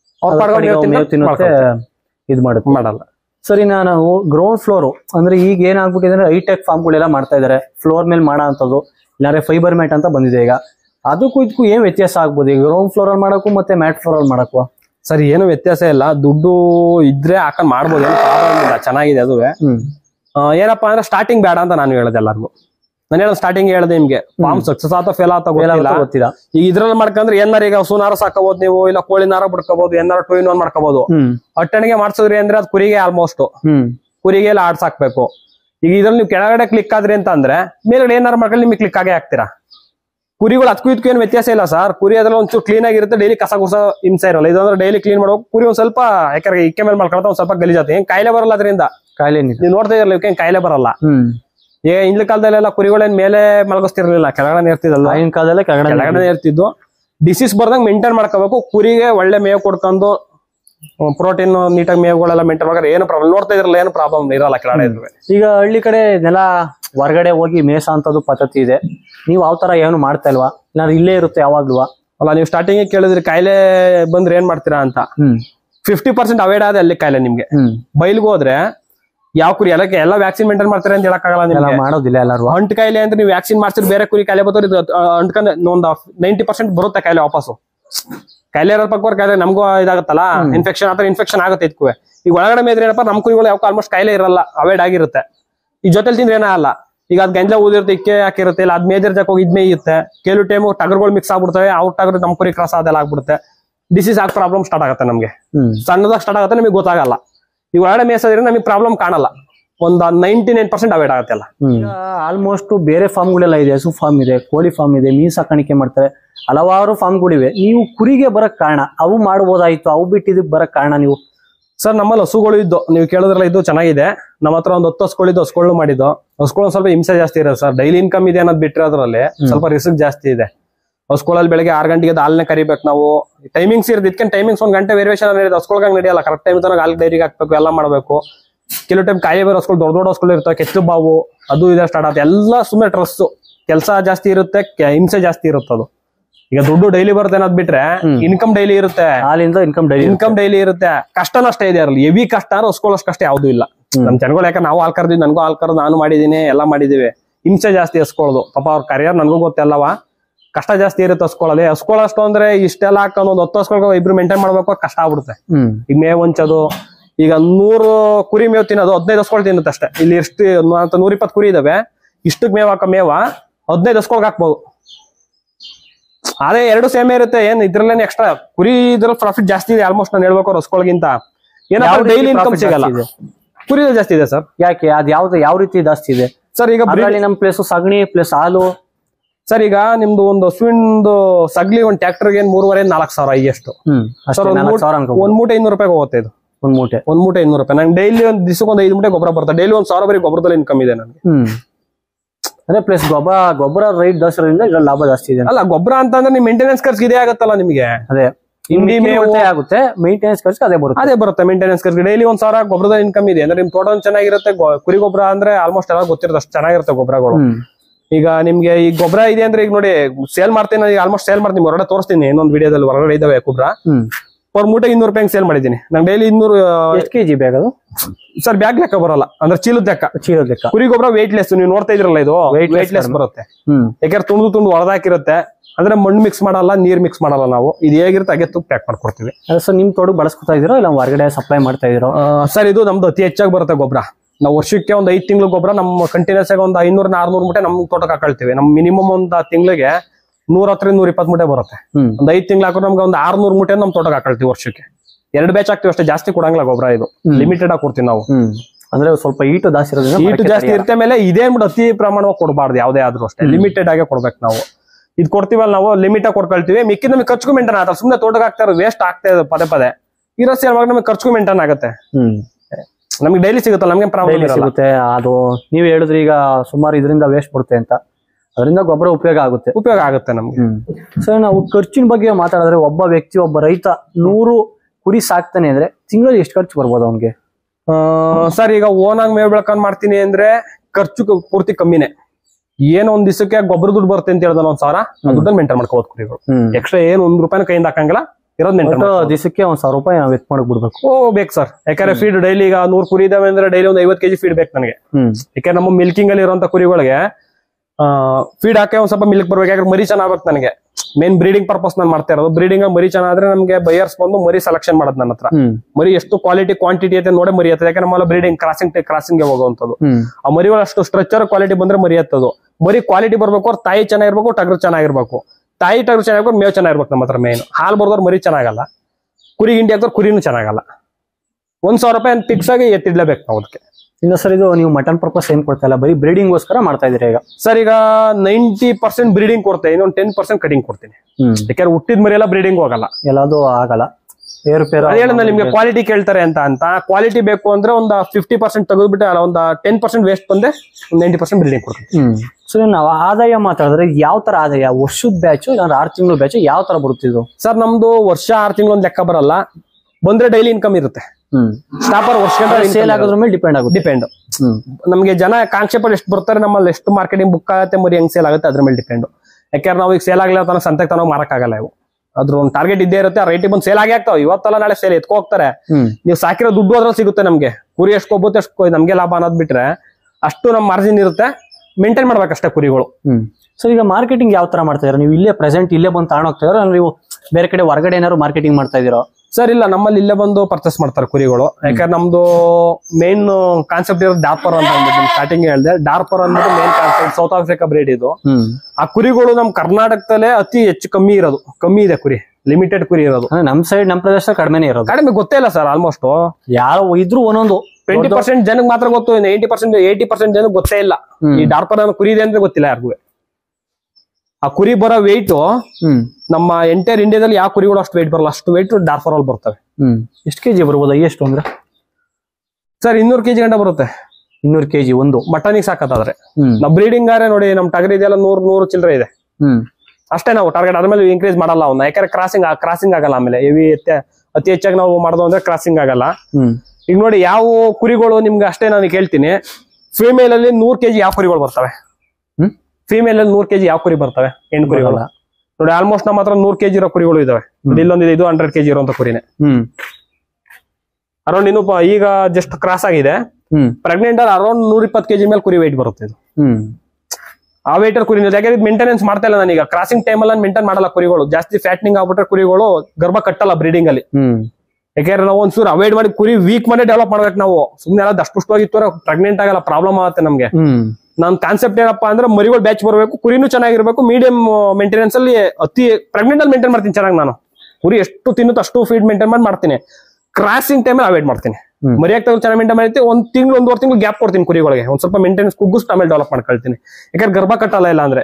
ಇದು ಮಾಡುತ್ತೆ ಮಾಡಲ್ಲ. ಸರಿ, ನಾವು ಗ್ರೌಂಡ್ ಫ್ಲೋರ್ ಅಂದ್ರೆ ಈಗ ಏನಾಗ್ಬಿಟ್ಟಿದೆ ಅಂದ್ರೆ ಹೈಟೆಕ್ ಫಾರ್ಮ್ ಗಳೆಲ್ಲ ಮಾಡ್ತಾ ಇದಾರೆ. ಫ್ಲೋರ್ ಮೇಲೆ ಮಾಡೋ ಅಂತದ್ದು, ಇಲ್ಲಾಂದ್ರೆ ಫೈಬರ್ ಮ್ಯಾಟ್ ಅಂತ ಬಂದಿದೆ. ಈಗ ಅದಕ್ಕೂ ಇದಕ್ಕೂ ಏನ್ ವ್ಯತ್ಯಾಸ ಆಗ್ಬೋದು? ಈಗ ಗ್ರೌಂಡ್ ಫ್ಲೋರ್ ಅಲ್ಲಿ ಮಾಡಕ್ಕೂ ಮತ್ತೆ ಮ್ಯಾಟ್ ಫ್ಲೋರ್ ಅಲ್ಲಿ ಮಾಡಕ್ಕೂ ಸರಿ ಏನು ವ್ಯತ್ಯಾಸ ಇಲ್ಲ. ದುಡ್ಡು ಇದ್ರೆ ಹಾಕೊಂಡ್ ಮಾಡ್ಬೋದು, ಏನು ಪ್ರಾಬ್ಲಮ್ ಇಲ್ಲ, ಚೆನ್ನಾಗಿದೆ ಅದುವೆ. ಏನಪ್ಪಾ ಅಂದ್ರೆ ಸ್ಟಾರ್ಟಿಂಗ್ ಬೇಡ ಅಂತ ನಾನು ಹೇಳೋದು ಎಲ್ಲರಿಗೂ. ನಾನು ಹೇಳೋದು ಸ್ಟಾರ್ಟಿಂಗ್ ಹೇಳ್ದೆ ನಿಮ್ಗೆ, ಫಾರ್ಮ್ ಸಕ್ಸಸ್ ಆತ ಫೇಲ್ ಆತ ಗೊತ್ತಿಲ್ಲ. ಈಗ ಇದ್ರಲ್ಲಿ ಮಾಡ್ಕೊಂಡ್ರೆ ಏನಾರ ಈಗ ಸುನಾರ ಸಾಕಬಹುದು ನೀವು, ಇಲ್ಲ ಕೋಳಿ ನಾರ ಬಿಡ್ಕೋಬಹುದು, ಏನಾರ ಟೂ ಇನ್ ಒನ್ ಮಾಡ್ಕೋಬಹುದು. ಅಟ್ಟಣಿಗೆ ಮಾಡ್ಸಿದ್ರಿ ಅಂದ್ರೆ ಅದು ಕುರಿಗೆ ಆಲ್ಮೋಸ್ಟ್ ಕುರಿಗೆ ಎಲ್ಲ ಆಡ್ಸ್ ಹಾಕ್ಬೇಕು. ಈಗ ಇದ್ರಲ್ಲಿ ನೀವು ಕೆಳಗಡೆ ಕ್ಲಿಕ್ ಆದ್ರಿ ಅಂತ ಅಂದ್ರೆ ಮೇಲ್ಗಡೆ ಏನಾರು ಮಾಡ್ಕೊಂಡು ನಿಮ್ಗೆ ಕ್ಲಿಕ್ ಆಗೇ ಹಾಕ್ತೀರಾ. ಕುರಿಗಳು ಅದಕ್ಕೂ ಇದಕ್ಕೂ ಏನು ವ್ಯತ್ಯಾಸ ಇಲ್ಲ ಸರ್. ಕುರಿ ಅದ್ರಲ್ಲಿ ಒಂಚೂರು ಕ್ಲೀನ್ ಆಗಿರುತ್ತೆ, ಡೈಲಿ ಕಸ ಗುಸ ಹಿಂಸೆ ಇರಲ್ಲ. ಇದಂದ್ರೆ ಡೈಲಿ ಕ್ಲೀನ್ ಮಾಡ್ಬೇಕು. ಕುರಿ ಒಂದ್ ಸ್ವಲ್ಪ ಯಾಕಂದ್ರೆ ಇಕ್ಕೆ ಮೇಲೆ ಮಾಡ್ಕೊಳ್ತಾ ಒಂದ್ ಸ್ವಲ್ಪ ಗಲೀಜಾಗುತ್ತೆ. ಏನ್ ಕಾಯಿಲೆ ಬರಲ್ಲ ಅದರಿಂದ. ಕಾಯಿಲೆ ನೀವು ನೋಡ್ತಾ ಇರಲ್ಲ, ಏನ್ ಕಾಯಿಲೆ ಬರಲ್ಲ. ಏ ಹಿಂದಿನ ಕಾಲದಲ್ಲೆಲ್ಲ ಕುರಿಗಳೇನ್ ಮೇಲೆ ಮಲಗಿಸ್ತಿರ್ಲಿಲ್ಲ, ಕೆಳಗಡೆ ಇರ್ತಿದಲ್ಲ. ಆಗಿನ ಕಾಲದಲ್ಲೇ ಕೆಳಗಡೆ ಇರ್ತಿದ್ದು. ಡಿಸೀಸ್ ಬರ್ದಂಗ್ ಮೇಂಟೈನ್ ಮಾಡ್ಕೋಬೇಕು. ಕುರಿಗೆ ಒಳ್ಳೆ ಮೇವು ಕೊಡ್ಕೊಂಡು ಪ್ರೋಟೀನ್ ನೀಟಾಗಿ ಮೇವುಗಳೆಲ್ಲ ಮೇಂಟೈನ್ ಮಾಡಿದ್ರೆ ಏನು ಪ್ರಾಬ್ಲಮ್ ನೋಡ್ತಾ ಇದ್ರಲ್ಲ, ಏನು ಪ್ರಾಬ್ಲಮ್ ಇರಲ್ಲ ಕೆಳಗಡೆ ಇದ್ರೆ. ಈಗ ಹಳ್ಳಿ ಕಡೆ ನೆಲ ಹೊರಗಡೆ ಹೋಗಿ ಮೇಸ ಅಂತದ್ದು ಪದ್ಧತಿ ಇದೆ. ನೀವು ಯಾವ ತರ ಏನು ಮಾಡ್ತಾ ಇಲ್ವಾ? ನಾನು ಇಲ್ಲೇ ಇರುತ್ತೆ ಯಾವಾಗ್ಲೂ ಅಲ್ಲ. ನೀವು ಸ್ಟಾರ್ಟಿಂಗ್ ಕೇಳಿದ್ರಿ ಕಾಯಿಲೆ ಬಂದ್ರೆ ಏನ್ ಮಾಡ್ತೀರಾ ಅಂತ. ಫಿಫ್ಟಿ ಪರ್ಸೆಂಟ್ ಅವಾಯ್ಡ್ ಆದ ಅಲ್ಲಿ ಕಾಯಿಲೆ ನಿಮ್ಗೆ. ಬೈಲ್ಗೆ ಹೋದ್ರೆ ಯಾವ ಕುರಿ ಎಲ್ಲಕ್ಕೆ ಎಲ್ಲ ವ್ಯಾಕ್ಸಿನ್ ಮೇಂಟೈನ್ ಮಾಡ್ತಾರೆ ಅಂತ ಹೇಳಕ್ಕಾಗಲ್ಲ. ಮಾಡೋದಿಲ್ಲ ಎಲ್ಲರೂ. ಅಂಟು ಕಾಯಿಲೆ ಅಂದ್ರೆ ನೀವು ವ್ಯಾಕ್ಸಿನ್ ಮಾಡ್ಸಿದ್ರೆ ಬೇರೆ ಕುರಿ ಕಾಯಿಲೆ ಬರ್ತಾರೆ. ಅಂಟ್ಕೊಂಡ್ ಒಂದು ನೈಂಟಿ ಪರ್ಸೆಂಟ್ ಬರುತ್ತೆ ಕಾಯಿಲೆ ವಾಪಸ್ಸು. ಕಾಯಿಲೆ ಇರೋ ಪಕ್ಕ ಕಾಯಿಲೆ ನಮಗೂ ಇದಾಗತ್ತಲ್ಲ, ಇನ್ಫೆಕ್ಷನ್ ಆತರ ಇನ್ಫೆಕ್ಷನ್ ಆಗುತ್ತೆ ಇದಕ್ಕೂ. ಈಗ ಒಳಗಡೆ ಮೇದ್ರೆ ಏನಪ್ಪ, ನಮ್ ಕುರಿಗಳು ಯಾವ ಆಲ್ಮೋಸ್ಟ್ ಕಾಯಿಲೆ ಇರಲ್ಲ, ಅವಾಯ್ಡ್ ಆಗಿರುತ್ತೆ. ಈ ಜೊತೆಲಿ ತಿಂದ್ರೆ ಏನಲ್ಲ. ಈಗ ಅದ್ ಗಂಜಲ ಊದಿರುತ್ತೆ, ಇಕ್ಕೆ ಹಾಕಿರುತ್ತೆ, ಇಲ್ಲ ಅದ್ ಮೇಜರ್ ಜಾಕ್ ಹೋಗಿ ಇದ್ ಮೇಯುತ್ತೆ. ಕೆಲವು ಟೈಮ್ ಟಗರ್ಗಳು ಮಿಕ್ಸ್ ಆಗ್ಬಿಡ್ತವೆ, ಅವ್ರ ಟಗರ್ ನಮ್ ಕುರಿ ಕ್ರಾಸ್ ಅದೆಲ್ಲ ಆಗ್ಬಿಡುತ್ತೆ. ಡಿಸೀಸ್ ಆಗಿ ಪ್ರಾಬ್ಲಮ್ ಸ್ಟಾರ್ಟ್ ಆಗುತ್ತೆ ನಮ್ಗೆ. ಸಣ್ಣದಾಗ ಸ್ಟಾರ್ಟ್ ಆಗುತ್ತೆ, ನಮಗೆ ಗೊತ್ತಾಗಲ್ಲ. ಈಗ ಒಳಗಡೆ ಮೇಸೋದ್ರಿಂದ ನಮಗೆ ಪ್ರಾಬ್ಲಮ್ ಕಾಣಲ್ಲ. ಒಂದ್ ನೈಂಟಿ ನೈನ್ ಪರ್ಸೆಂಟ್ ಅವಾಯ್ಡ್ ಆಗುತ್ತೆ ಎಲ್ಲ. ಆಲ್ಮೋಸ್ಟ್ ಬೇರೆ ಫಾರ್ಮ್ಗಳೆಲ್ಲ ಇದೆ, ಹಸು ಫಾರ್ಮ್ ಇದೆ, ಕೋಳಿ ಫಾರ್ಮ್ ಇದೆ, ಮೀನ್ ಸಾಕಾಣಿಕೆ ಮಾಡ್ತಾರೆ, ಹಲವಾರು ಫಾರ್ಮ್ಗಳಿವೆ. ನೀವು ಕುರಿಗೆ ಬರಕ್ ಕಾರಣ, ಅವು ಮಾಡ್ಬೋದಾಯ್ತು, ಅವು ಬಿಟ್ಟಿದ್ದಕ್ಕೆ ಬರಕ್ ಕಾರಣ ನೀವು? ಸರ್ ನಮ್ಮಲ್ಲಿ ಹಸುಗಳು ಇದ್ದು ನೀವು ಕೇಳಿದ್ರಲ್ಲ, ಇದು ಚೆನ್ನಾಗಿದೆ. ನಮ್ಮ ಹತ್ರ ಒಂದು ಹತ್ತು ಹಸುಗಳಿದ್ದು, ಹಸುಗಳು ಮಾಡಿದ್ದು. ಹಸುಗಳು ಸ್ವಲ್ಪ ಹಿಂಸೆ ಜಾಸ್ತಿ ಇರೋದು ಸರ್. ಡೈಲಿ ಇನ್ಕಮ್ ಇದೆ ಅನ್ನೋದು ಬಿಟ್ಟರೆ ಅದರಲ್ಲಿ ಸ್ವಲ್ಪ ರಿಸ್ಕ್ ಜಾಸ್ತಿ ಇದೆ. ಹಸುಗಳಲ್ಲಿ ಬೆಳಗ್ಗೆ ಆರು ಗಂಟೆಗೆ ಹಾಲನ್ನ ಕರಿಬೇಕು ನಾವು. ಟೈಮಿಂಗ್ಸ್ ಇರೋದು, ಇದಕ್ಕೆ ಟೈಮಿಂಗ್ಸ್ ಒಂದ್ ಗಂಟೆ ವೇರಿಯೇಷನ್ ನಡೆಯೋದು. ಹಸುಗಳಿಗೆ ನಡೆಯಲ್ಲ, ಕರೆಕ್ಟ್ ಟೈಮ್ ತನಕ ಹಾಲು ಡೈರಿಗೆ ಹಾಕ್ಬೇಕು, ಎಲ್ಲ ಮಾಡಬೇಕು. ಕೆಲವು ಟೈಮ್ ಕಾಯಿ ಬೇರೆ ಹಸುಗಳು, ದೊಡ್ಡ ದೊಡ್ಡ ಹಸುಗಳು ಇರ್ತವೆ, ಕೆಚ್ಚು ಬಾವು ಅದು ಇದೆ ಸ್ಟಾರ್ಟ್ ಆಗುತ್ತೆ. ಎಲ್ಲ ಸುಮ್ಮನೆ ಟ್ರಸ್, ಕೆಲಸ ಜಾಸ್ತಿ ಇರುತ್ತೆ, ಹಿಂಸೆ ಜಾಸ್ತಿ ಇರುತ್ತೆ. ಅದು ಈಗ ದುಡ್ಡು ಡೈಲಿ ಬರುತ್ತೆ ಅನ್ನೋದ್ ಬಿಟ್ರೆ ಇನ್ಕಮ್ ಡೈಲಿ ಇರುತ್ತೆ. ಹಾಲಿಂದ ಇನ್ಕಮ್ ಡೈಲಿ ಇನ್ಕಮ್ ಡೈಲಿ ಇರುತ್ತೆ. ಕಷ್ಟನ ಅಷ್ಟೇ ಇದೆ ಅದ್ರಲ್ಲಿ. ಹೆವಿ ಕಷ್ಟ ಹಸ್ಕೊಳ್ಳೋಷ್ಟು ಕಷ್ಟ ಯಾವ್ದು ಇಲ್ಲ. ನಮ್ ಜನಗಳು ಯಾಕಂದ್ರೆ ನಾವು ಹಾಲ್ ಕರ್ದಿವಿ, ನನ್ಗೂ ಹಾಲ್ ಕರ್ದು ನಾನು ಮಾಡಿದೀನಿ, ಎಲ್ಲ ಮಾಡಿದೀವಿ. ಹಿಂಸೆ ಜಾಸ್ತಿ ಹಸ್ಕೊಳ್ಳೋದು. ಪಾಪ ಅವ್ರ ಕರಿಯರ್ ನನ್ಗೂ ಗೊತ್ತಲ್ಲವ, ಕಷ್ಟ ಜಾಸ್ತಿ ಇರುತ್ತೆ ಹಸ್ಕೊಳ್ಳೋದೇ. ಹಸ್ಕೊಳ್ಳೋಷ್ಟು ಅಂದ್ರೆ ಇಷ್ಟೆಲ್ಲ ಹಾಕೊಂಡು ಒಂದು ಹತ್ತು ಹಸ್ಕೊಳ್ ಇಬ್ರು ಮೇಂಟೈನ್ ಮಾಡ್ಬೇಕು, ಕಷ್ಟ ಆಗ್ಬಿಡುತ್ತೆ. ಈಗ ಮೇವ್ ಹೊಂಚೋದು, ಈಗ ನೂರು ಕುರಿ ಮೇವ್ ತಿನ್ನೋದು ಹದಿನೈದು ಹಸ್ಕೊಳ್ ತಿನ್ನುತ್ತೆ ಅಷ್ಟೇ. ಇಲ್ಲಿ ಎಷ್ಟು ನೂರ ಇಪ್ಪತ್ತು ಕುರಿ ಇದಾವೆ, ಇಷ್ಟಕ್ ಮೇವ್ ಹಾಕೋ ಮೇವ ಹದಿನೈದು ಹಸ್ಕೊಳ್ ಹಾಕ್ಬೋದು. ಅದೇ ಎರಡು ಸೇಮೆ ಇರುತ್ತೆ, ಏನ್ ಇದ್ರಲ್ಲೇನೆ ಎಕ್ಸ್ಟ್ರಾ ಕುರಿ ಇದ್ರಲ್ಲಿ ಪ್ರಾಫಿಟ್ ಜಾಸ್ತಿ ಇದೆ ಆಲ್ಮೋಸ್ಟ್. ನಾನು ಹೇಳ್ಬೇಕು ಹಸ್ಕೊಳ್ಗಿಂತ. ಏನಪ್ಪ ಡೈಲಿ ಇನ್ಕಮ್ ಸಿಗಲ್ಲ, ಕುರಿ ಜಾಸ್ತಿ ಇದೆ ಸರ್. ಯಾಕೆ ಅದ್ ಯಾವ್ದು ಯಾವ ರೀತಿ ಜಾಸ್ತಿ ಇದೆ ಸರ್? ಈಗ ನಮ್ ಪ್ಲೇಸ್ ಸಗಣಿ ಪ್ಲಸ್ ಹಾಲು. ಸರ್ ಈಗ ನಿಮ್ದು ಒಂದು ಹಸುವಿಂದು ಸಗ್ಲಿ ಒಂದ್ ಟ್ರ್ಯಾಕ್ಟರ್ಗೆ ಏನ್ ಮೂರುವರೆ ನಾಲ್ಕು ಸಾವಿರ ಎಷ್ಟು ಸರ್? ಒಂದ್ ಮೂಟೆ ಇನ್ನೂರು ರೂಪಾಯಿ ಹೋಗುತ್ತೆ ಇದು. ಒಂದ್ ಮೂಟೆ ಒಂದ್ ಮೂಟೆ ಇನ್ನೂರು ರೂಪಾಯಿ. ನಂಗೆ ಡೈಲಿ ಒಂದ್ ದಿವಸಕ್ಕೆ ಒಂದ್ ಐದು ಮೂಟೆ ಗೊಬ್ಬರ ಬರುತ್ತೆ. ಡೈಲಿ ಒಂದ್ ಸಾವಿರ ಬರೀ ಗೊಬ್ಬರದಲ್ಲಿ ಇನ್ಕಮ್ ಇದೆ ನನಗೆ. ಅದೇ ಪ್ಲಸ್ ಗೊಬ್ಬರ ಗೊಬ್ಬರ ರೈಟ್ ದಸರಿಂದ ಇದ್ರಲ್ಲಿ ಲಾಭ ಜಾಸ್ತಿ ಇದೆ. ಅಲ್ಲ ಗೊಬ್ಬರ ಅಂತಂದ್ರೆ ನಿಮ್ ಮೇಂಟೆನೆನ್ಸ್ ಖರ್ಚು ಇದೇ ಆಗುತ್ತಲ್ಲ ನಿಮಗೆ. ಅದೇ ಹಿಂಡಿ ಮೇವು ಆಗುತ್ತೆ, ಮೇಂಟೆನೆನ್ಸ್ ಖರ್ಚು ಅದೇ ಬರುತ್ತೆ. ಅದೇ ಬರುತ್ತೆ ಮೇಂಟೆನೆನ್ಸ್ ಖರ್ಚು. ಡೈಲಿ ಒಂದ್ ಸಾವಿರ ಗೊಬ್ಬರದ ಇನ್ಕಮ್ ಇದೆ ಅಂದ್ರೆ ನಿಮ್ ತೋಟ ಚೆನ್ನಾಗಿರುತ್ತೆ. ಕುರಿ ಗೊಬ್ಬರ ಅಂದ್ರೆ ಆಲ್ಮೋಸ್ಟ್ ಎಲ್ಲ ಗೊತ್ತಿರುತ್ತೆ, ಅಷ್ಟು ಚೆನ್ನಾಗಿರುತ್ತೆ ಗೊಬ್ಬರಗಳು. ಈಗ ನಿಮ್ಗೆ ಈ ಗೊಬ್ಬರ ಇದೆ ಅಂದ್ರೆ ಈಗ ನೋಡಿ ಸೇಲ್ ಮಾಡ್ತೀನಿ, ಆಲ್ಮೋಸ್ಟ್ ಸೇಲ್ ಮಾಡ್ತೀನಿ, ಹೊರಗಡೆ ತೋರಿಸ್ತೀನಿ ಇನ್ನೊಂದು ವಿಡಿಯೋದಲ್ಲಿ. ಹೊರಗಡೆ ಇದಾವೆ ಗೊಬ್ಬರ ಪರ್ ಮೂಟೆ ಇನ್ನೂರು ರೂಪಾಯಿ ಸೇಲ್ ಮಾಡಿದ್ದೀನಿ ನಾನು. ಡೈಲಿ ಇನ್ನೂರು. ಎಷ್ಟು ಕೆಜಿ ಬ್ಯಾಗ್ ಅದು ಸರ್? ಬ್ಯಾಗ್ ಲೆಕ್ಕ ಬರಲ್ಲ, ಅಂದ್ರೆ ಚೀಲದ ಲೆಕ್ಕ. ಚೀಲದ ಲೆಕ್ಕ. ಕುರಿ ಗೊಬ್ಬರ ವೇಟ್ ಲೆಸ್, ನೀವು ನೋಡ್ತಾ ಇದ್ರಲ್ಲ, ಇದು ವೇಟ್ ಲೆಸ್ ಬರುತ್ತೆ. ಯಾಕಂದ್ರೆ ತುಂಡು ತುಂಡು ಹೊರದಾಕಿರುತ್ತೆ. ಅಂದ್ರೆ ಮಣ್ಣು ಮಿಕ್ಸ್ ಮಾಡಲ್ಲ, ನೀರ್ ಮಿಕ್ಸ್ ಮಾಡಲ್ಲ. ನಾವು ಇದು ಹೇಗಿರುತ್ತೆ ಹಾಗೆ ತುಪ್ಪ ಪ್ಯಾಕ್ ಮಾಡ್ಕೊಡ್ತೀವಿ. ಸರ್ ನಿಮ್ ತೋಟಕ್ಕೆ ಬಳಸ್ಕೊತಾ ಇದೀರೋ ಇಲ್ಲ ಹೊರಗಡೆ ಸಪ್ಲೈ ಮಾಡ್ತಾ ಇದೀರೋ? ಸರ್ ಇದು ನಮ್ದು ಅತಿ ಹೆಚ್ಚಾಗಿ ಬರುತ್ತೆ ಗೊಬ್ಬರ. ನಾವು ವರ್ಷಕ್ಕೆ ಒಂದ್ ಐದ್ ತಿಂಗಳು ಗೊಬ್ಬರ ನಮ್ಮ ಕಂಟಿನ್ಯೂಸ್ ಆಗಿ ಒಂದು ಐನೂರ ಆರ್ನೂರು ಮೂಟೆ ನಮ್ ತೋಟಕ್ಕೆ ಹಾಕೊಳ್ತೀವಿ. ನಮ್ ಮಿನಿಮಮ್ ಒಂದ್ ತಿಂಗಳಿಗೆ ನೂರ ಹತ್ತರಿಂದ ನೂರ ಇಪ್ಪತ್ತು ಮೂಟೆ ಬರುತ್ತೆ. ಒಂದ್ ಐದ್ ತಿಂಗಳು ಹಾಕೋ ನಮ್ಗೆ ಒಂದ್ ಆರ್ನೂರು ಮೂಟೆ ನಮ್ ತೋಟಕ್ಕೆ ಹಾಕೊಳ್ತೀವಿ ವರ್ಷಕ್ಕೆ. ಎರಡು ಬ್ಯಾಚ್ ಹಾಕ್ತಿವಿ ಅಷ್ಟೇ, ಜಾಸ್ತಿ ಕೊಡಂಗಿಲ್ಲ ಗೊಬ್ಬರ. ಇದು ಲಿಮಿಟೆಡ್ ಆಗಿ ಕೊಡ್ತೀವಿ ನಾವು. ಅಂದ್ರೆ ಸ್ವಲ್ಪ ಈಟು ಜಾಸ್ತಿ ಇರೋದ್ರಿಂದ ಈಟು ಜಾಸ್ತಿ ಇರುತ್ತೆ. ಮೇಲೆ ಇದೇ ಅತಿ ಪ್ರಮಾಣವಾಗಿ ಕೊಡಬಾರ್ದು ಯಾವ್ದೇ ಆದ್ರೂ ಅಷ್ಟೇ, ಲಿಮಿಟೆಡ್ ಆಗೇ ಕೊಡ್ಬೇಕು ನಾವು. ಇದು ಕೊಡ್ತೀವಲ್ಲ ನಾವು ಲಿಮಿಟ್ ಆಗಿ ಕೊಡ್ಕೊಳ್ತೀವಿ. ಮಿಕ್ಕಿದ ನಮಗೆ ಖರ್ಚು ಮೇಂಟೈನ್ ಆಗುತ್ತೆ. ಸುಮ್ಮನೆ ತೋಟಕ್ಕೆ ಹಾಕ್ತಾ ಇರೋದು ವೇಸ್ಟ್ ಆಗ್ತಾ ಇದೆ ಪದೇ ಪದೇ. ಇರೋ ಸೇಲ್ವಾಗ ನಮಗೆ ಖರ್ಚು ಮೇಂಟೈನ್ ಆಗುತ್ತೆ. ನಮ್ಗೆ ಡೈಲಿ ಸಿಗುತ್ತಲ್ಲ, ನಮ್ಗೆ ಪ್ರಾಬ್ಲಮ್ ಸಿಗುತ್ತೆ. ಅದು ನೀವು ಹೇಳಿದ್ರಿ ಈಗ ಸುಮಾರು ಇದರಿಂದ ವೇಸ್ಟ್ ಬರುತ್ತೆ ಅಂತ, ಅದರಿಂದ ಗೊಬ್ಬರ ಉಪಯೋಗ ಆಗುತ್ತೆ. ಉಪಯೋಗ ಆಗುತ್ತೆ ನಮ್ಗೆ. ಸರ್ ನಾವು ಖರ್ಚಿನ ಬಗ್ಗೆ ಮಾತಾಡಿದ್ರೆ, ಒಬ್ಬ ವ್ಯಕ್ತಿ ಒಬ್ಬ ರೈತ ನೂರು ಕುರಿ ಸಾಕ್ತಾನೆ ಅಂದ್ರೆ ತಿಂಗಳಲ್ಲಿ ಎಷ್ಟು ಖರ್ಚು ಬರ್ಬೋದು ಅವ್ನಿಗೆ? ಸರ್ ಈಗ ಓನಾಗಿ ಮೇವ್ ಬೆಳ್ಕೊಂಡ್ ಮಾಡ್ತೀನಿ ಅಂದ್ರೆ ಖರ್ಚು ಪೂರ್ತಿ ಕಮ್ಮಿನೇ. ಏನೋ ಒಂದ್ ದಿವಸಕ್ಕೆ ಗೊಬ್ಬರ ದುಡ್ಡು ಬರುತ್ತೆ ಅಂತ ಹೇಳಿದ್ರೆ ಒಂದ್ ಸಾವಿರ ದುಡ್ಡನ್ನ ಮೇಂಟೈನ್ ಮಾಡ್ಕೋಬಹುದು ಕುರಿಗಳು. ಎಕ್ಸ್ಟ್ರಾ ಏನು ಒಂದ್ ರೂಪಾಯಿನ ಕೈಯಿಂದ ಹಾಕಂಗಿಲ್ಲ, ಇರೋದ್ ಮೇಂಟೈನ್. ದಿವಸಕ್ಕೆ ಒಂದ್ ಸಾವಿರ ರೂಪಾಯಿ ನಾವು ಎತ್ ಮಾಡಕ್ ಬಿಡ್ಬೇಕು. ಓ ಬೇಕು ಸರ್. ಯಾಕಂದ್ರೆ ಫೀಡ್ ಡೈಲಿ ಈಗ ನೂರ್ ಕುರಿ ಇದಾವೆ ಅಂದ್ರೆ ಡೈಲಿ ಒಂದ್ ಐವತ್ತು ಕೆಜಿ ಫೀಡ್ ಬೇಕು ನನಗೆ. ಯಾಕಂದ್ರೆ ನಮ್ಮ ಮಿಲ್ಕಿಂಗ್ ಅಲ್ಲಿ ಇರುವಂತ ಕುರಿಗಳಿಗೆ ಫೀಡ್ ಹಾಕಿ ಒಂದ್ ಸ್ವಲ್ಪ ಮಿಲ್ಕ್ ಬರ್ಬೇಕು. ಯಾಕಂದ್ರೆ ಮರಿ ಚೆನ್ನಾಗ್ಬೇಕು ನನಗೆ. ಮೇನ್ ಬ್ರೀಡಿಂಗ್ ಪರ್ಪಸ್ ನಾನು ಮಾಡ್ತಾ ಇರೋದು. ಬ್ರೀಡಿಂಗ್ ಮರಿ ಚೆನ್ನಾದ್ರೆ ನಮಗೆ ಬೈಯರ್ಸ್ ಬಂದು ಮರಿ ಸೆಲೆಕ್ಷನ್ ಮಾಡೋದು ನನ್ನ ಹತ್ರ. ಮರಿ ಎಷ್ಟು ಕ್ವಾಲಿಟಿ ಕ್ವಾಂಟಿಟಿ ಐತೆ ನೋಡಿ ಮರಿ ಹತ್ತದ. ಯಾಕಂದ್ರೆ ನಮ್ಮಲ್ಲ ಬ್ರೀಡಿಂಗ್ ಕ್ರಾಸಿಂಗ್ ಕ್ರಾಸಿಂಗ್ ಗೆ ಹೋಗುವಂತದ್ದು. ಆ ಮರಿಗಳು ಅಷ್ಟು ಸ್ಟ್ರಕ್ಚರ್ ಕ್ವಾಲಿಟಿ ಬಂದ್ರೆ ಮರಿ ಹತ್ತದು. ಮರಿ ಕ್ವಾಲಿಟಿ ಬರ್ಬೇಕು, ಅವ್ರ ತಾಯಿ ಚೆನ್ನಾಗಿರ್ಬೇಕು, ಟಗರು ಚೆನ್ನಾಗಿರ್ಬೇಕು. ತಾಯಿ ಟಗರು ಚೆನ್ನಾಗಿರ್ಬೇಕು, ಮೇವ್ ಚೆನ್ನಾಗಿರ್ಬೇಕು. ನಮ್ಮ ಹತ್ರ ಮೇನ್ ಹಾಲು ಬರ್ದವ್ರು ಮರಿ ಚೆನ್ನಾಗಲ್ಲ, ಕುರಿ ಗಿಂಡಿ ಹಾಕ್ದವ್ರು ಕುರಿನೂ ಚೆನ್ನಾಗಲ್ಲ. ಒಂದ್ ಸಾವಿರ ರೂಪಾಯಿ ಫಿಕ್ಸ್ ಆಗಿ ಎತ್ತಿಡ್ಲೇಬೇಕು ನಾವು ಅದಕ್ಕೆ. ಇನ್ನು ಸರ್ ಇದು ನೀವು ಮಟನ್ ಪರ್ಪಸ್ ಏನ್ ಕೊಡ್ತಾ ಇಲ್ಲ, ಬರೀ ಬ್ರೀಡಿಂಗ್ ಗೋಸ್ಕರ ಮಾಡ್ತಾ ಇದೀರಿ ಈಗ? ಸರ್ ಈಗ ನೈಂಟಿ ಪರ್ಸೆಂಟ್ ಬ್ರೀಡಿಂಗ್ ಕೊಡ್ತೇನೆ, ಇನ್ನೊಂದು ಟೆನ್ ಪರ್ಸೆಂಟ್ ಕಟಿಂಗ್ ಕೊಡ್ತೀನಿ. ಯಾಕಂದ್ರೆ ಹುಟ್ಟಿದ ಮರಿ ಎಲ್ಲ ಬ್ರೀಡಿಂಗ್ ಹೋಗಲ್ಲ, ಎಲ್ಲದು ಆಗಲ್ಲ. ಹೇಳ ನಿಮ್ಗೆ ಕ್ವಾಲಿಟಿ ಕೇಳ್ತಾರೆ ಅಂತ ಅಂತ ಕ್ವಾಲಿಟಿ ಬೇಕು ಅಂದ್ರೆ ಒಂದು ಫಿಫ್ಟಿ ಪರ್ಸೆಂಟ್ ತೆಗೆದ್ಬಿಟ್ಟು ಅಲ್ಲ ಒಂದು ಟೆನ್ ಪರ್ಸೆಂಟ್ ವೇಸ್ಟ್ ಬಂದೆ ಒಂದು ನೈಂಟಿ ಪರ್ಸೆಂಟ್ ಬ್ರೀಡಿಂಗ್ ಕೊಡ್ತೀನಿ. ಸೊ ನಾವು ಆದಾಯ ಮಾತಾಡಿದ್ರೆ ಯಾವ ತರ ಆದಾಯ? ವರ್ಷದ ಬ್ಯಾಚ್ ಇಲ್ಲಾಂದ್ರೆ ಆರು ತಿಂಗಳು ಬ್ಯಾಚ್ ಯಾವ ತರ ಬರುತ್ತಿದ್ದು? ಸರ್ ನಮ್ದು ವರ್ಷ ಆರು ತಿಂಗಳು ಒಂದು ಲೆಕ್ಕ ಬರಲ್ಲ, ಬಂದ್ರೆ ಡೈಲಿ ಇನ್ಕಮ್ ಇರುತ್ತೆ. ಸ್ಟಾಪರ್ ವರ್ಷ ಸೇಲ್ ಆಗೋದ್ರ ಮೇಲೆ ಡಿಪೆಂಡ್ ಆಗುತ್ತೆ. ಡಿಪೆಂಡ್ ನಮ್ಗೆ ಜನ ಕಾನ್ಸೆಪ್ಟ್ ಎಷ್ಟು ಬರ್ತಾರೆ, ನಮ್ಮಲ್ಲಿ ಎಷ್ಟು ಮಾರ್ಕೆಟಿಂಗ್ ಬುಕ್ ಆಗುತ್ತೆ, ಮರಿ ಹೆಂಗ್ ಸೇಲ್ ಆಗುತ್ತೆ ಅದ್ರ ಮೇಲೆ ಡಿಪೆಂಡ್. ಯಾಕಂದ್ರೆ ನಾವು ಈಗ ಸೇಲ್ ಆಗ್ಲಿಲ್ಲ ತನಕ ಸಂತೆಗೆ ತನಕ ಮಾರಕ್ಕಾಗಲ್ಲ. ಇವು ಅದ್ರ ಒಂದು ಟಾರ್ಗೆಟ್ ಇದ್ದೇ ಇರುತ್ತೆ. ಆ ರೇಟಿಗೆ ಬಂದು ಸೇಲ್ ಆಗಿ ಆಗ್ತಾವ. ಇವತ್ತಲ್ಲ ನಾಳೆ ಸೇಲ್ ಎತ್ಕೊ ಹೋಗ್ತಾರೆ. ನೀವು ಸಾಕಿರೋ ದುಡ್ಡು ಅದ್ರಲ್ಲಿ ಸಿಗುತ್ತೆ ನಮ್ಗೆ. ಕುರಿ ಎಷ್ಟು ಕೊಬ್ಬುತ್ತೆ ಅಷ್ಟು ನಮ್ಗೆ ಲಾಭ ಅನ್ನೋದ್ ಬಿಟ್ರೆ ಅಷ್ಟು ನಮ್ ಮಾರ್ಜಿನ್ ಇರುತ್ತೆ. ಮೇಂಟೈನ್ ಮಾಡ್ಬೇಕಷ್ಟೇ ಕುರಿಗಳು. ಸೊ ಈಗ ಮಾರ್ಕೆಟಿಂಗ್ ಯಾವ ತರ ಮಾಡ್ತಾ ಇದೀರಾ ನೀವು? ಇಲ್ಲೇ ಪ್ರೆಸೆಂಟ್ ಇಲ್ಲೇ ಬಂದು ತಗೊಂಡ್ ಹೋಗ್ತಾ ಇರೋ ನೀವು ಬೇರೆ ಕಡೆ ಹೊರಗಡೆ ಏನಾದ್ರು ಮಾರ್ಕೆಟಿಂಗ್ ಮಾಡ್ತಾ ಇದೀರೋ? ಸರ್ ಇಲ್ಲ ನಮ್ಮಲ್ಲಿ ಇಲ್ಲೇ ಬಂದು ಪರ್ಚೇಸ್ ಮಾಡ್ತಾರೆ ಕುರಿಗಳು. ಯಾಕಂದ್ರೆ ನಮ್ದು ಮೇನ್ ಕಾನ್ಸೆಪ್ಟ್ ಇರೋದು ಡಾರ್ಪರ್ ಅಂತ ಅಂದ್ಬಿಟ್ಟು ಸ್ಟಾರ್ಟಿಂಗ್ ಹೇಳಿದೆ. ಡಾರ್ಪರ್ ಅಂದ್ಬಿಟ್ಟು main concept South Africa breed ಇದು. ಆ ಕುರಿಗಳು ನಮ್ ಕರ್ನಾಟಕದಲ್ಲೇ ಅತಿ ಹೆಚ್ಚು ಕಮ್ಮಿ ಇರೋದು, ಕಮ್ಮಿ ಇದೆ ಕುರಿ, ಲಿಮಿಟೆಡ್ ಕುರಿ ಇರೋದು. ನಮ್ ಸೈಡ್ ನಮ್ ಪ್ರದೇಶ ಕಡಿಮೆನೇ ಇರೋದು. ಕಡಿಮೆ ಗೊತ್ತೇ ಇಲ್ಲ ಸರ್. ಆಲ್ಮೋಸ್ಟ್ ಯಾರೋ ಇದ್ರು ಒಂದೊಂದು ಟ್ವೆಂಟಿ ಪರ್ಸೆಂಟ್ ಜನಕ್ಕೆ ಮಾತ್ರ ಗೊತ್ತು, ಏಯ್ಟಿ ಪರ್ಸೆಂಟ್ ಏಯ್ಟಿ ಪರ್ಸೆಂಟ್ ಜನಕ್ಕೆ ಗೊತ್ತೇ ಇಲ್ಲ ಈ ಡಾರ್ಪರ್ ಅನ್ನೋ ಕುರಿ ಇದೆ ಅಂದ್ರೆ ಗೊತ್ತಿಲ್ಲ ಯಾರಿಗೂ. ಆ ಕುರಿ ಬರೋ ವೆಯ್ಟ್ ನಮ್ಮ ಎಂಟೈರ್ ಇಂಡಿಯಾದಲ್ಲಿ ಯಾವ ಕುರಿಗಳು ಅಷ್ಟು ವೆಯ್ಟ್ ಬರಲ್ಲ, ಅಷ್ಟು ವೆಯ್ಟ್ ಡಾರ್ಪರ್ ಅಲ್ಲಿ ಬರ್ತವೆ. ಹ್ಮ್ ಎಷ್ಟು ಕೆಜಿ ಬರ್ಬೋದು ಎಷ್ಟು ಅಂದ್ರೆ? ಸರ್ ಇನ್ನೂರು ಕೆಜಿ ಗಂಟ ಬರುತ್ತೆ. ಇನ್ನೂರು ಕೆಜಿ ಒಂದು ಮಟನಿಗೆ ಸಾಕತ್ತಾದ್ರೆ. ನಾವು ಬ್ರೀಡಿಂಗ್ ಆರೆ ನೋಡಿ ನಮ್ ಟಗರಿ ಇದೆಲ್ಲ ನೂರ್ ನೂರು ಚಿಲ್ಲರೆ ಇದೆ ಅಷ್ಟೇ. ನಾವು ಟಾರ್ಗೆಟ್ ಆದ್ಮೇಲೆ ಇನ್ಕ್ರೀಸ್ ಮಾಡಲ್ಲ ಅವ್ನ, ಯಾಕಂದ್ರೆ ಕ್ರಾಸಿಂಗ್ ಕ್ರಾಸಿಂಗ್ ಆಗಲ್ಲ. ಆಮೇಲೆ ಹೆವಿ ಅತಿ ಹೆಚ್ಚಾಗಿ ನಾವು ಮಾಡೋದು ಅಂದ್ರೆ ಕ್ರಾಸಿಂಗ್ ಆಗಲ್ಲ. ಈಗ ನೋಡಿ ಯಾವ ಕುರಿಗಳು ನಿಮ್ಗೆ ಅಷ್ಟೇ ನಾನು ಕೇಳ್ತೀನಿ, ಫಿಮೇಲ್ ಅಲ್ಲಿ ನೂರ್ ಕೆಜಿ ಯಾವ ಕುರಿಗಳು ಬರ್ತವೆ? ಫಿಮೇಲ್ ಅಲ್ಲಿ ನೂರ್ ಕೆಜಿ ಯಾವ ಕುರಿ ಬರ್ತವೆ? ಹೆಣ್ಣು ಕುರಿಗಳು ನೋಡಿ. ಆಲ್ಮೋಸ್ಟ್ ನಮ್ಮ ಹತ್ರ ನೂರ್ ಕೆಜಿ ಇರೋ ಕುರಿಗಳು ಇದಾವೆ. ಇಲ್ಲೊಂದಿದೆ, ಇದು ಹಂಡ್ರೆಡ್ ಕೆಜಿ ಇರುವಂತ ಕುರಿನೇ. ಅರೌಂಡ್ ಇನ್ನು ಈಗ ಜಸ್ಟ್ ಕ್ರಾಸ್ ಆಗಿದೆ. ಪ್ರೆಗ್ನೆಂಟ್ ಅಲ್ಲಿ ಅರೌಂಡ್ ನೂರ ಇಪ್ಪತ್ತು ಕೆಜಿ ಮೇಲೆ ಕುರಿ ವೆಯ್ಟ್ ಬರುತ್ತೆ ಇದು. ಆ ವೆಯ್ಟ್ ಅಲ್ಲಿ ಕುರಿ ಯಾಕಂದ್ರೆ ಮೇಂಟೆನೆನ್ಸ್ ಮಾಡ್ತಾ ಇಲ್ಲ ನಾನೀಗ. ಕ್ರಾಸಿಂಗ್ ಟೈಮ್ ಅಲ್ಲಿ ಮೇಂಟೈನ್ ಮಾಡಲ್ಲ ಕುರಿಗಳು. ಜಾಸ್ತಿ ಫ್ಯಾಟ್ನಿಂಗ್ ಆಗ್ಬಿಟ್ರೆ ಕುರಿಗಳು ಗರ್ಭ ಕಟ್ಟಲ್ಲ ಬ್ರೀಡಿಂಗ್ ಅಲ್ಲಿ. ಯಾಕಂದ್ರೆ ನಾವು ಒಂದ್ಸೂರು ಅವಾಯ್ಡ್ ಮಾಡಿ ಕುರಿ ವೀಕ್ ಮಾಡಿ ಡೆವಲಪ್ ಮಾಡ್ಬೇಕು ನಾವು. ಸುಮ್ನೆ ಎಲ್ಲ ದಷ್ಟಪುಷ್ಟವಾಗಿತ್ತು ಪ್ರೆಗ್ನೆಂಟ್ ಆಗಲ್ಲ, ಪ್ರಾಬ್ಲಮ್ ಆಗುತ್ತೆ ನಮ್ಗೆ. ನನ್ ಕಾನ್ಸೆಪ್ಟ್ ಏನಪ್ಪಾ ಅಂದ್ರೆ ಮರಿಗಳು ಬ್ಯಾಚ್ ಬರಬೇಕು, ಕುರಿನೂ ಚೆನ್ನಾಗಿರ್ಬೇಕು, ಮೀಡಿಯಂ ಮೇಂಟೆನೆನ್ಸ್ ಅಲ್ಲಿ. ಅತಿ ಪ್ರೆಗ್ನೆಂಟ್ ಅಲ್ಲಿ ಮೇಂಟೈನ್ ಮಾಡ್ತೀನಿ ಚೆನ್ನಾಗಿ ನಾನು. ಕುರಿ ಎಷ್ಟು ತಿನ್ನುತ್ತೋ ಅಷ್ಟು ಫೀಡ್ ಮೇಂಟೈನ್ ಮಾಡಿ ಮಾಡ್ತೀನಿ. ಕ್ರಾಸಿಂಗ್ ಟೈಮ್ ಅವಾಯ್ಡ್ ಮಾಡ್ತೀನಿ. ಮರಿ ಆಗ್ತಾ ಚೆನ್ನಾಗಿ ಮೇಂಟೈನ್ ಮಾಡಿರ್ತೀನಿ. ಒಂದ್ ತಿಂಗಳು ಒಂದೂವರೆ ತಿಂಗಳು ಗ್ಯಾಪ್ ಕೊಡ್ತೀನಿ ಕುರಿಗಳಿಗೆ. ಒಂದ್ ಸ್ವಲ್ಪ ಮೇಂಟೆನೆನ್ಸ್ ಕುಗ್ಗಿಸ್ತು ಆಮೇಲೆ ಡೆವಲಪ್ ಮಾಡ್ಕೊಳ್ತೀನಿ. ಯಾಕಂದ್ರೆ ಗರ್ಭ ಕಟ್ಟಲ್ಲ ಇಲ್ಲ ಅಂದ್ರೆ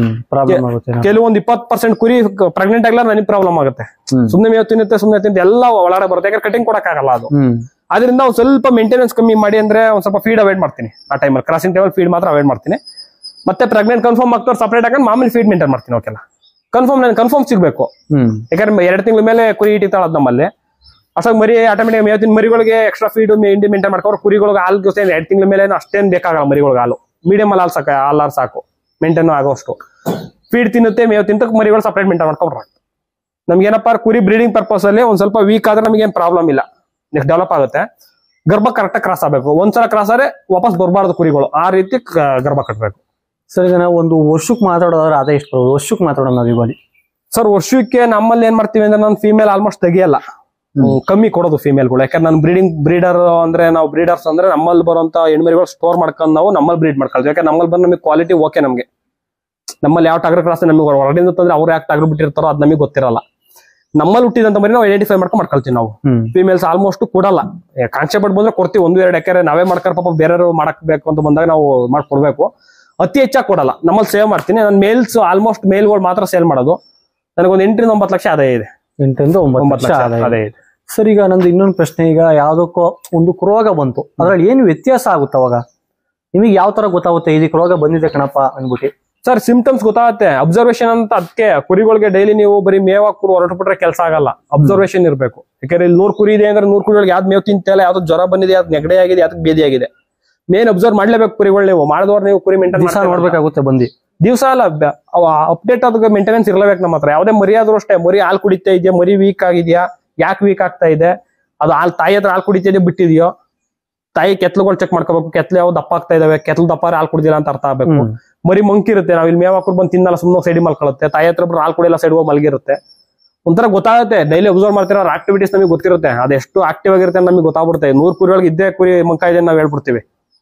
ಕೆಲವೊಂದ್ ಇಪ್ಪತ್ತು ಪರ್ಸೆಂಟ್ ಕುರಿ ಪ್ರೆಗ್ನೆಂಟ್ ಆಗಿಲ್ಲ ನನಗೆ ಪ್ರಾಬ್ಲಮ್ ಆಗುತ್ತೆ. ಸುಮ್ನೆ ಮೇವು ತಿನ್ನುತ್ತೆ, ಸುಮ್ನೆ ತಿಂತ ಎಲ್ಲ ಒಳಗಡೆ ಬರುತ್ತೆ. ಯಾಕಂದ್ರೆ ಕಟಿಂಗ್ ಕೊಡಕ್ ಆಗಲ್ಲ ಅದು. ಅದರಿಂದ ಒಂದ್ ಸ್ವಲ್ಪ ಮೇಂಟೆನೆನ್ಸ್ ಕಮ್ಮಿ ಮಾಡಿ ಅಂದ್ರೆ ಒಂದ್ ಸ್ವಲ್ಪ ಫೀಡ್ ಅವಾಯ್ಡ್ ಮಾಡ್ತೀನಿ ಆ ಟೈಮಲ್ಲಿ. ಕ್ರಾಸಿಂಗ್ ಟೈಮಲ್ಲಿ ಫೀಡ್ ಮಾತ್ರ ಅವಾಯ್ಡ್ ಮಾಡ್ತೀನಿ. ಮತ್ತೆ ಪ್ರೆಗ್ನೆಂಟ್ ಕನ್ಫರ್ಮ್ ಆಗ್ತಾರೆ ಸಪರೇಟ್ ಹಾಕೊಂಡು ಮಾಮೂಲಿ ಫೀಡ್ ಮೇಂಟೈನ್ ಮಾಡ್ತೀನಿ. ಓಕೆಲ್ಲ ಕನ್ಫರ್ಮ್ ನನ್ ಕನ್ಫರ್ಮ್ ಸಿಗ್ಬೇಕು. ಯಾಕಂದ್ರೆ ಎರಡು ತಿಂಗಳ ಮೇಲೆ ಕುರಿ ಇಟ್ಟಿರ್ತಾಳದ್ ನಮ್ಮಲ್ಲಿ. ಅಷ್ಟಾಗಿ ಮರಿ ಆಟೋಮೆಟಿಕ್ ಮೇವತ್ತಿನ ಮರಿಗಳಿಗೆ ಎಕ್ಸ್ಟ್ರಾ ಫೀಡ್ ಇಂಡಿ ಮೇಂಟೈನ್ ಮಾಡ್ಕೊಂಡು ಕುರಿಗಳಿಗೆ ಹಾಲು ಜೊತೆ ಎರಡು ತಿಂಗಳ ಮೇಲೆ ಅಷ್ಟೇನು ಬೇಕಾಗಲ್ಲ ಮರಿಗಳಿಗೆ. ಹಾಲು ಮೀಡಿಯಂ ಅಲ್ಲಿ ಹಾಲು ಸಾಕು, ಹಾಲಾರು ಸಾಕು ಮೇಂಟೈನ್ ಆಗೋಷ್ಟು. ಫೀಡ್ ತಿನ್ನುತ್ತೆ, ಮೇವು ತಿಂತ ಮರಿಗಳು ಸಪರೇಟ್ ಮೇಂಟೈನ್ ಮಾಡ್ಕೊಂಡ್ರೆ ನಮ್ಗೆ ಏನಪ್ಪಾ ಕುರಿ ಬ್ರೀಡಿಂಗ್ ಪರ್ಪಸ್ ಅಲ್ಲಿ ಒಂದ್ ಸ್ವಲ್ಪ ವೀಕ್ ಆದ್ರೆ ನಮ್ಗೆ ಏನ್ ಪ್ರಾಬ್ಲಮ್ ಇಲ್ಲ, ನೆಕ್ಸ್ಟ್ ಡೆವಲಪ್ ಆಗುತ್ತೆ. ಗರ್ಭ ಕರೆಕ್ಟಾಗಿ ಕ್ರಾಸ್ ಆಗಬೇಕು. ಒಂದ್ಸಲ ಕ್ರಾಸ್ ಆದ್ರೆ ವಾಪಸ್ ಬರಬಾರ್ದು ಕುರಿಗಳು, ಆ ರೀತಿ ಗರ್ಭ ಕಟ್ಟಬೇಕು. ಸರ್ ಈಗ ನಾವು ಒಂದು ವರ್ಷಕ್ಕೆ ಮಾತಾಡೋದ್ರೆ ಅದೇ ಎಷ್ಟು ಬರೋದು? ವರ್ಷಕ್ಕೆ ಮಾತಾಡೋಣ ನಾವು ಇವಾಗ ಸರ್. ವರ್ಷಕ್ಕೆ ನಮ್ಮಲ್ಲಿ ಏನ್ ಮಾಡ್ತೀವಿ ಅಂದ್ರೆ ನಾನು ಫೀಮೇಲ್ ಆಲ್ಮೋಸ್ಟ್ ತೆಗಿಯಲ್ಲ, ಕಮ್ಮಿ ಕೊಡೋದು ಫೀಮೇಲ್ಗಳು. ಯಾಕಂದ್ರೆ ನಾನು ಬ್ರೀಡಿಂಗ್ ಬ್ರೀಡರ್ ಅಂದ್ರೆ ನಾವು ಬ್ರೀಡರ್ಸ್ ಅಂದ್ರೆ ನಮ್ಮಲ್ಲಿ ಬರುವಂತ ಹೆಣ್ಮರಿಗಳು ಸ್ಟೋರ್ ಮಾಡ್ಕೊಂಡು ನಾವು ನಮ್ಮಲ್ಲಿ ಬ್ರೀಡ್ ಮಾಡ್ಕೊಳ್ತೀವಿ. ಯಾಕಂದ್ರೆ ನಮ್ಮಲ್ಲಿ ಬಂದು ನಮಗೆ ಕ್ವಾಲಿಟಿ ಓಕೆ. ನಮಗೆ ನಮ್ಮಲ್ಲಿ ಯಾವ ಟಗರ್ ಕ್ರಾಸ್ ನಮಗೆ ಹೊರಗಡೆ ಅಂತಂದ್ರೆ ಅವ್ರು ಯಾಕೆ ಟಗರ್ ಬಿಟ್ಟಿರ್ತಾರೋ ಅದು ನಮಗೆ ಗೊತ್ತಿರಲ್ಲ. ನಮ್ಮಲ್ಲಿ ಹುಟ್ಟಿದಂತ ಮರಿ ನಾವು ಐಡೆಂಟಿಫೈ ಮಾಡ್ಕೊಂಡು ಮಾಡ್ಕೊಳ್ತೀವಿ ನಾವು. ಫೀಮೇಲ್ಸ್ ಆಲ್ಮೋಸ್ಟ್ ಕೊಡಲ್ಲ. ಕಾನ್ಸೆಪ್ಟ್ ಬಂದ್ರೆ ಕೊಡ್ತೀವಿ, ಒಂದು ಎರಡು ಎಕರೆ ನಾವೇ ಮಾಡ್ಕೊಂಡು ಪಾಪ ಬೇರೆಯವರು ಮಾಡಕ್ಬೇಕು ಅಂತ ಬಂದಾಗ ನಾವು ಮಾಡ್ಕೊಡ್ಬೇಕು. ಅತಿ ಹೆಚ್ಚಾಗಿ ಕೊಡಲ್ಲ. ನಮ್ಮಲ್ಲಿ ಸೇವ್ ಮಾಡ್ತೀನಿ ನಾನು. ಮೇಲ್ಸ್ ಆಲ್ಮೋಸ್ಟ್ ಮೇಲ್ಗಳು ಮಾತ್ರ ಸೇಲ್ ಮಾಡೋದು. ನನಗೊಂದು ಎಂಟರಿಂದ ಒಂಬತ್ತು ಲಕ್ಷ ಆದಾಯ ಇದೆ. ಎಂಟರಿಂದ ಒಂಬತ್ತು ಲಕ್ಷ ಆದಾಯ ಇದೆ. ಸರ್ ಈಗ ನಂದು ಇನ್ನೊಂದು ಪ್ರಶ್ನೆ, ಈಗ ಯಾವ್ದಕ್ಕೋ ಒಂದು ರೋಗ ಬಂತು, ಅದ್ರಲ್ಲಿ ಏನು ವ್ಯತ್ಯಾಸ ಆಗುತ್ತೆ ಅವಾಗ? ನಿಮಗೆ ಯಾವ ತರ ಗೊತ್ತಾಗುತ್ತೆ ಇದಕ್ಕೆ ರೋಗ ಬಂದಿದೆ ಕಣಪ್ಪ ಅಂದ್ಬಿಟ್ಟು? ಸರ್ ಸಿಂಪ್ಟಮ್ಸ್ ಗೊತ್ತಾಗುತ್ತೆ. ಅಬ್ಸರ್ವೇಷನ್ ಅಂತ ಅದಕ್ಕೆ ಕುರಿಗಳಿಗೆ ಡೈಲಿ ನೀವು ಬರೀ ಮೇವ್ ಹಾಕಿ ಹೊರಟು ಬಿಟ್ರೆ ಕೆಲಸ ಆಗಲ್ಲ. ಅಬ್ಸರ್ವೇಷನ್ ಇರಬೇಕು. ಯಾಕಂದ್ರೆ ಇಲ್ಲಿ ನೂರ್ ಕುರಿ ಇದೆ ಅಂದ್ರೆ ನೂರ್ ಕುರಿಗಳಿಗೆ ಯಾವ್ದು ಮೇವ್ ತಿಂತಿಲ್ಲ, ಯಾವ್ದು ಜ್ವರ ಬಂದಿದೆ, ಯಾವ್ದು ನೆಗಡಿ ಆಗಿದೆ, ಯಾವ್ದು ಬೇದಿ ಆಗಿದೆ, ಮೇನ್ ಅಬ್ಸರ್ವ್ ಮಾಡ್ಲೇಬೇಕು ಕುರಿಗಳು. ನೀವು ಮಾಡಿದವ್ರು ನೀವು ಕುರಿ ಮೇಂಟೈನ್ ನೋಡ್ಬೇಕಾಗುತ್ತೆ. ಬಂದಿ ದಿವಸ ಅಲ್ಲ ಅಪ್ಡೇಟ್ ಅದಕ್ಕೆ ಮೇಂಟೆನೆನ್ಸ್ ಇರಲೇಬೇಕು ನಮ್ಮ ಹತ್ರ. ಯಾವ್ದೇ ಮರಿ ಆದ್ರೂ ಅಷ್ಟೇ, ಮರಿ ಹಾಲು ಕುಡಿತಾ ಇದೆಯಾ, ಮರಿ ವೀಕ್ ಆಗಿದ್ಯಾ, ಯಾಕೆ ವೀಕ್ ಆಗ್ತಾ ಇದೆ, ಅದು ಹಾಲು ತಾಯಿ ಹತ್ರ ಹಾಲು ಕುಡಿತಾ ಇದೆಯಾ ಬಿಟ್ಟಿದ್ಯೋ, ತಾಯಿ ಕೆತ್ಲುಗಳು ಚೆಕ್ ಮಾಡ್ಕೋಬೇಕು. ಕೆತ್ಲು ಯಾವ ದಪ್ಪ ಆಗ್ತಾ ಇದಾವೆ, ಕೆತ್ಲು ದಪ್ಪ ಹಾಲು ಕುಡಿದಿಲ್ಲ ಅಂತ ಅರ್ಥ ಆಗ್ಬೇಕು. ಮರಿ ಮಂಕಿರುತ್ತೆ, ನಾವ್ ಇಲ್ಲಿ ಮೇವ್ ಹಾಕೊಂಡು ಬಂದು ತಿನ್ನಲ್ಲ, ಸುಮ್ಮನೆ ಸೈಡ್ ಮಲ್ಕೊಳ್ಳುತ್ತೆ. ತಾಯಿ ಹತ್ರ ಹಾಲು ಕುಡಿಯಲ್ಲ, ಸೈಡ್ ಹೋಗಿ ಮಲಗಿರುತ್ತೆ. ಒಂಥರ ಗೊತ್ತಾಗುತ್ತೆ. ಡೈಲಿ ಅಬ್ಸರ್ವ್ ಮಾಡ್ತಿರೋ ಅವ್ರ ಆಕ್ಟಿವಿಟೀಸ್ ನಮಗೆ ಗೊತ್ತಿರುತ್ತೆ. ಅದೆಷ್ಟು ಆಕ್ಟಿವ್ ಆಗಿರುತ್ತೆ ಅಂತ ನಮಗೆ ಗೊತ್ತಾಗ್ಬಿಡುತ್ತೆ. ನೂರ್ ಕುರಿಗಳಿಗೆ ಇದ್ದೇ ಕುರಿ ಮಂಕ ಇದೆ ನಾವ್ ಹೇಳ್ಬಿಡ್ತೀವಿ.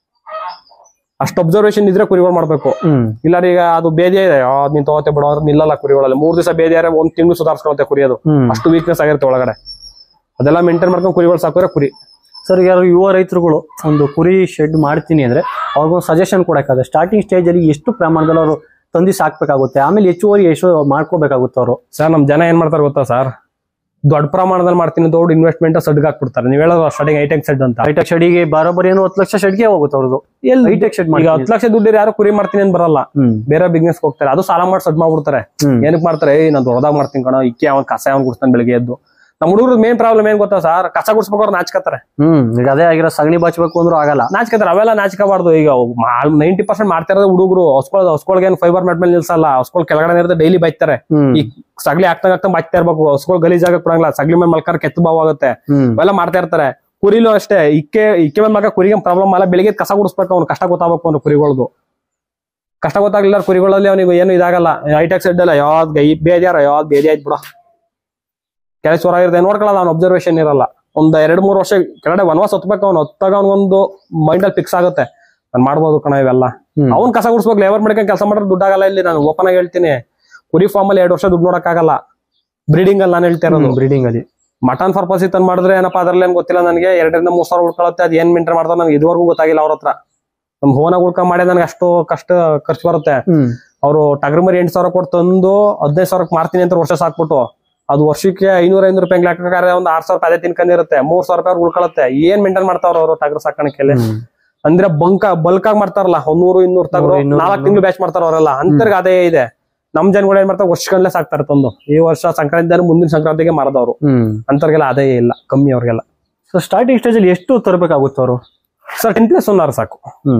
ಅಷ್ಟು ಅಬ್ಸರ್ವೇಷನ್ ಇದ್ರೆ ಕುರಿಗಳು ಮಾಡ್ಬೇಕು. ಇಲ್ಲ ಈಗ ಅದು ಬೇದಿಯ ಇದೆ, ನೀನ್ ತಗೋತೆ ಬಿಡೋ ಅಂದ್ರೆ ನಿಲ್ಲಲ್ಲ ಕುರಿಗಳಲ್ಲಿ. ಮೂರ್ ದಿವಸ ಬೇದಿಯಾರೆ ಒಂದ್ ತಿಂಗಳು ಸುಧಾರಿಸ್ಕೊಳುತ್ತೆ ಕುರಿ. ಅದು ಅಷ್ಟು ವೀಕ್ನೆಸ್ ಆಗಿರುತ್ತೆ ಒಳಗಡೆ. ಅದೆಲ್ಲ ಮೇಂಟೈನ್ ಮಾಡ್ಕೊಂಡು ಕುರಿಗಳು ಸಾಕಿದ್ರೆ ಕುರಿ. ಸರ್ ಯಾರು ಯುವ ರೈತರುಗಳು ಒಂದು ಕುರಿ ಶೆಡ್ ಮಾಡ್ತೀನಿ ಅಂದ್ರೆ ಅವ್ರಿಗೊಂದು ಸಜೆಷನ್ ಕೊಡಕ್ಕಾದ್ರೆ ಸ್ಟಾರ್ಟಿಂಗ್ ಸ್ಟೇಜ್ ಅಲ್ಲಿ ಎಷ್ಟು ಪ್ರಮಾಣದಲ್ಲಿ ಅವರು ತಂದಿ ಸಾಕ್ಬೇಕಾಗುತ್ತೆ, ಆಮೇಲೆ ಹೆಚ್ಚುವರಿ ಎಷ್ಟು ಮಾಡ್ಕೋಬೇಕಾಗುತ್ತೆ ಅವರು? ಸರ್ ನಮ್ ಜನ ಏನ್ ಮಾಡ್ತಾರೆ ಗೊತ್ತಾ ಸರ್, ದೊಡ್ಡ ಪ್ರಮಾಣದಲ್ಲಿ ಮಾಡ್ತೀನಿ ದೊಡ್ಡ ಇನ್ವೆಸ್ಟ್ಮೆಂಟ್ ಸೆಡ್ಗೆ ಹಾಕ್ಬಿಡ್ತಾರೆ. ನೀವು ಹೇಳೋದು ಸ್ಟಾರ್ಟಿಂಗ್ ಹೈಟೆಕ್ ಶೆಡ್ ಅಂತ. ಹೈಟೆಕ್ ಶೆಡ್ಗೆ ಬರೋಬ್ಬರಿ ಏನು ಹತ್ತು ಲಕ್ಷ ಶೆಡ್ಗೆ ಹೋಗುತ್ತೆ ಅವ್ರದ್ದು. ಎಲ್ಲಿ ಹೈಟೆಕ್ ಶೆಡ್ ಮಾಡಿ ಹತ್ತು ಲಕ್ಷ ದುಡ್ಡು ಯಾರು ಕುರಿ ಮಾಡ್ತೀನಿ ಅಂತ ಬರಲ್ಲ, ಬೇರೆ ಬಿಸ್ನೆಸ್ ಹೋಗ್ತಾರೆ. ಅದು ಸಾಲ ಮಾಡಿ ಸೆಡ್ ಮಾಡ್ಬಿಡ್ತಾರೆ. ಏನಕ್ಕೆ ಮಾಡ್ತಾರೆ, ಏ ನಾನು ದೊಡ್ಡದಾಗ ಮಾಡ್ತೀನಿ ಕಣ, ಇಕ್ಕೆ ಅವ್ನ್ ಕಸ ಅವ್ನ್ ಗುಡ್ಸ್ತಾನೆ ಬೆಳಿಗ್ಗೆ ಎದ್ದು. ನಮ್ಮ ಹುಡುಗರು ಮೇನ್ ಪ್ರಾಬ್ಲಮ್ ಏನ್ ಗೊತ್ತಾ ಸರ್, ಕಸ ಗುಡ್ಸ್ಬೇಕಾದ್ರೆ ನಾಚ್ಕತ್ತಾರೆ. ಹ್ಮ್ ಈಗ ಅದೇ ಆಗಿರೋ ಸಗಣಿ ಬಾಚ್ಬೇಕು ಅಂದ್ರೂ ಆಗಲ್ಲ, ನಾಚ್ಕತ್ತಾರೆ. ಅವೆಲ್ಲ ನಾಚ್ಕಬಾರ್ದು. ಈಗ ನೈಂಟಿ ಪರ್ಸೆಂಟ್ ಮಾಡ್ತಾ ಇರೋದು ಹುಡುಗರು ಹೊಸ್ಕೊಳ್ ಹೊಸ್ಕೊಳ್ಗೆ ಏನ್ ಫೈಬರ್ ಮ್ಯಾಟ್ ಮೇಲೆ ನಿಲ್ಸಲ್ಲ, ಹೊಸ್ಕೊಳ್ ಕೆಳಗಡೆ ಇರುತ್ತೆ, ಡೈಲಿ ಬೈತಾರೆ. ಈ ಸಗಳಿ ಆಗ್ತಾ ಆಗ್ತಾ ಬಾಚ್ತಾ ಇರ್ಬೇಕು, ಹೊಸ್ಕೊಳ್ ಗಲೀಜ್ ಆಗಕ್ ಕೊಡಂಗಿಲ್ಲ, ಸಗಳಿ ಮೇಲೆ ಮಲ್ಕಾರ ಕೆತ್ತು ಬಾವ್ ಆಗುತ್ತೆ, ಅವೆಲ್ಲ ಮಾಡ್ತಾ ಇರ್ತಾರೆ. ಕುರಿಲು ಅಷ್ಟೇ, ಇಕ್ಕೆ ಇಕ್ಕೆ ಮೇಲೆ ಮಗ ಕುರಿಗೆ ಪ್ರಾಬ್ಲಮ್ ಅಲ್ಲ, ಬೆಳಿಗ್ಗೆ ಕಸ ಗುಡಿಸ್ಬೇಕು, ಅವ್ನು ಕಷ್ಟ ಗೊತ್ತಾಗಬೇಕು ಅವ್ನು ಕುರಿಗಳದು. ಕಷ್ಟ ಗೊತ್ತಾಗ್ಲಿಲ್ಲ ಕುರಿಗಳಲ್ಲಿ ಅವನಿಗೆ ಏನು ಇದಾಗಲ್ಲ. ಹೈಟೆಕ್ ಸೆಡ್ ಅಲ್ಲ ಯಾವ್ದ್ ಬೇದ್ಯಾರ ಯಾವ್ದ್ ಬೇದಿ ಆಯ್ತು ಬಿಡ. ಕೆಲಸ ಹೊರಗಿರುತ್ತೆ ನೋಡ್ಕೊಳ್ಳೋದು ಅವ್ನ ಅಬ್ಸರ್ವೇಷನ್ ಇರಲ್ಲ. ಒಂದ್ ಎರಡ್ ಮೂರ್ ವರ್ಷ ಕೆಳಗಡೆ ವನವಾಸ ಹೊತ್ಬೇಕು ಅವ್ನು ಹೊತ್ತಾಗ ಅವ್ನಿಗೊಂದು ಮೈಂಡ್ ಅಲ್ಲಿ ಫಿಕ್ಸ್ ಆಗುತ್ತೆ ನಾನ್ ಮಾಡ್ಬೋದು ಕಣ ಇವೆಲ್ಲ. ಅವ್ನ್ ಕಸ ಗುಡ್ಸ್ಬೇಕು ಲೇಬರ್ ಮಾಡ್ಕೊಂಡು ಕೆಲಸ ಮಾಡಿದ್ರೆ ದುಡ್ಡು ಆಗಲ್ಲ. ಇಲ್ಲಿ ನಾನು ಓಪನ್ ಆಗಿ ಹೇಳ್ತೀನಿ, ಕುರಿ ಫಾರ್ಮ್ ಅಲ್ಲಿ ಎರಡು ವರ್ಷ ದುಡ್ಡು ನೋಡಕ್ ಆಗಲ್ಲ. ಬ್ರೀಡಿಂಗ್ ಅಲ್ಲಿ ನಾನು ಹೇಳ್ತಾ ಇರೋದು ಬ್ರೀಡಿಂಗ್ ಅಲ್ಲಿ ಮಟನ್ ಪರ್ಪಸ್ ತಂದ್ ಮಾಡಿದ್ರೆ ಏನಪ್ಪಾ ಅದ್ರಲ್ಲಿ ಏನ್ ಗೊತ್ತಿಲ್ಲ ನನಗೆ. ಎರಡರಿಂದ ಮೂರ್ ಸಾವಿರ ಉಳ್ಕೊಳತ್ತೆ. ಅದ್ ಏನ್ ಮೇಂಟೈನ್ ಮಾಡ್ತಾರೆ ನನಗೆ ಇದುವರೆಗೂ ಗೊತ್ತಾಗಿಲ್ಲ ಅವ್ರ ಹತ್ರ. ನಮ್ ಹೋನ ಉಳ್ಕ ಮಾಡಿ ನನಗೆ ಅಷ್ಟು ಕಷ್ಟ ಖರ್ಚು ಬರುತ್ತೆ. ಅವ್ರು ಟಗರ್ ಮರಿ ಎಂಟು ಸಾವಿರ ಕೊಟ್ಟು ತಂದು ಹದಿನೈದು ಸಾವಿರಕ್ಕೆ ಮಾರ್ತೀನಿ ಅಂತ ವರ್ಷ ಸಾಕ್ಬಿಟ್ಟು ಅದು ವರ್ಷಕ್ಕೆ ಐನೂರ ಐನೂರು ರೂಪಾಯಿ ಲೆಕ್ಕ ಒಂದ್ ಆರ್ ಸಾವಿರ ರೂಪಾಯಿ ಅದೇ ತಿನ್ಕೊಂಡಿರುತ್ತೆ. ಮೂರ್ ಸಾವಿರ ರೂಪಾಯಿ ಉಳ್ಕೊಳತ್ತೆ. ಏನ್ ಮೇಂಟೈನ್ ಮಾಡ್ತಾವ್ರ ಅವರು ಟಗರ್ ಸಾಕಾಣಿಕೆಯಲ್ಲಿ ಅಂದ್ರೆ ಬಂಕ ಬಲ್ಕ್ ಆಗಿ ಮಾಡ್ತಾರಲ್ಲ ಒಂದ್ ನೂರು ಇನ್ನೂರು ತಗರು ನಾಲ್ಕು ತಿಂಗಳು ಬ್ಯಾಚ್ ಮಾಡ್ತಾರ ಅವರೆಲ್ಲ. ಅಂತರ್ಗ ಅದೇ ಇದೆ. ನಮ್ ಜನಗಳು ಏನ್ ಮಾಡ್ತಾರೆ ವರ್ಷಗಳಲ್ಲೇ ಸಾಕ್ತಾರೆ ತಂದು. ಈ ವರ್ಷ ಸಂಕ್ರಾಂತಿ ಮುಂದಿನ ಸಂಕ್ರಾಂತಿಗೆ ಮಾರದವ್ರು. ಅಂತರ್ಗೆಲ್ಲ ಅದೇ ಇಲ್ಲ, ಕಮ್ಮಿ ಅವ್ರಿಗೆಲ್ಲ. ಸೊ ಸ್ಟಾರ್ಟಿಂಗ್ ಸ್ಟೇಜ್ ಅಲ್ಲಿ ಎಷ್ಟು ತರಬೇಕಾಗುತ್ತೆ ಅವರು? ಸರ್ ಟೆನ್ ಪ್ಲಸ್ ಒನ್ ಸಾಕು.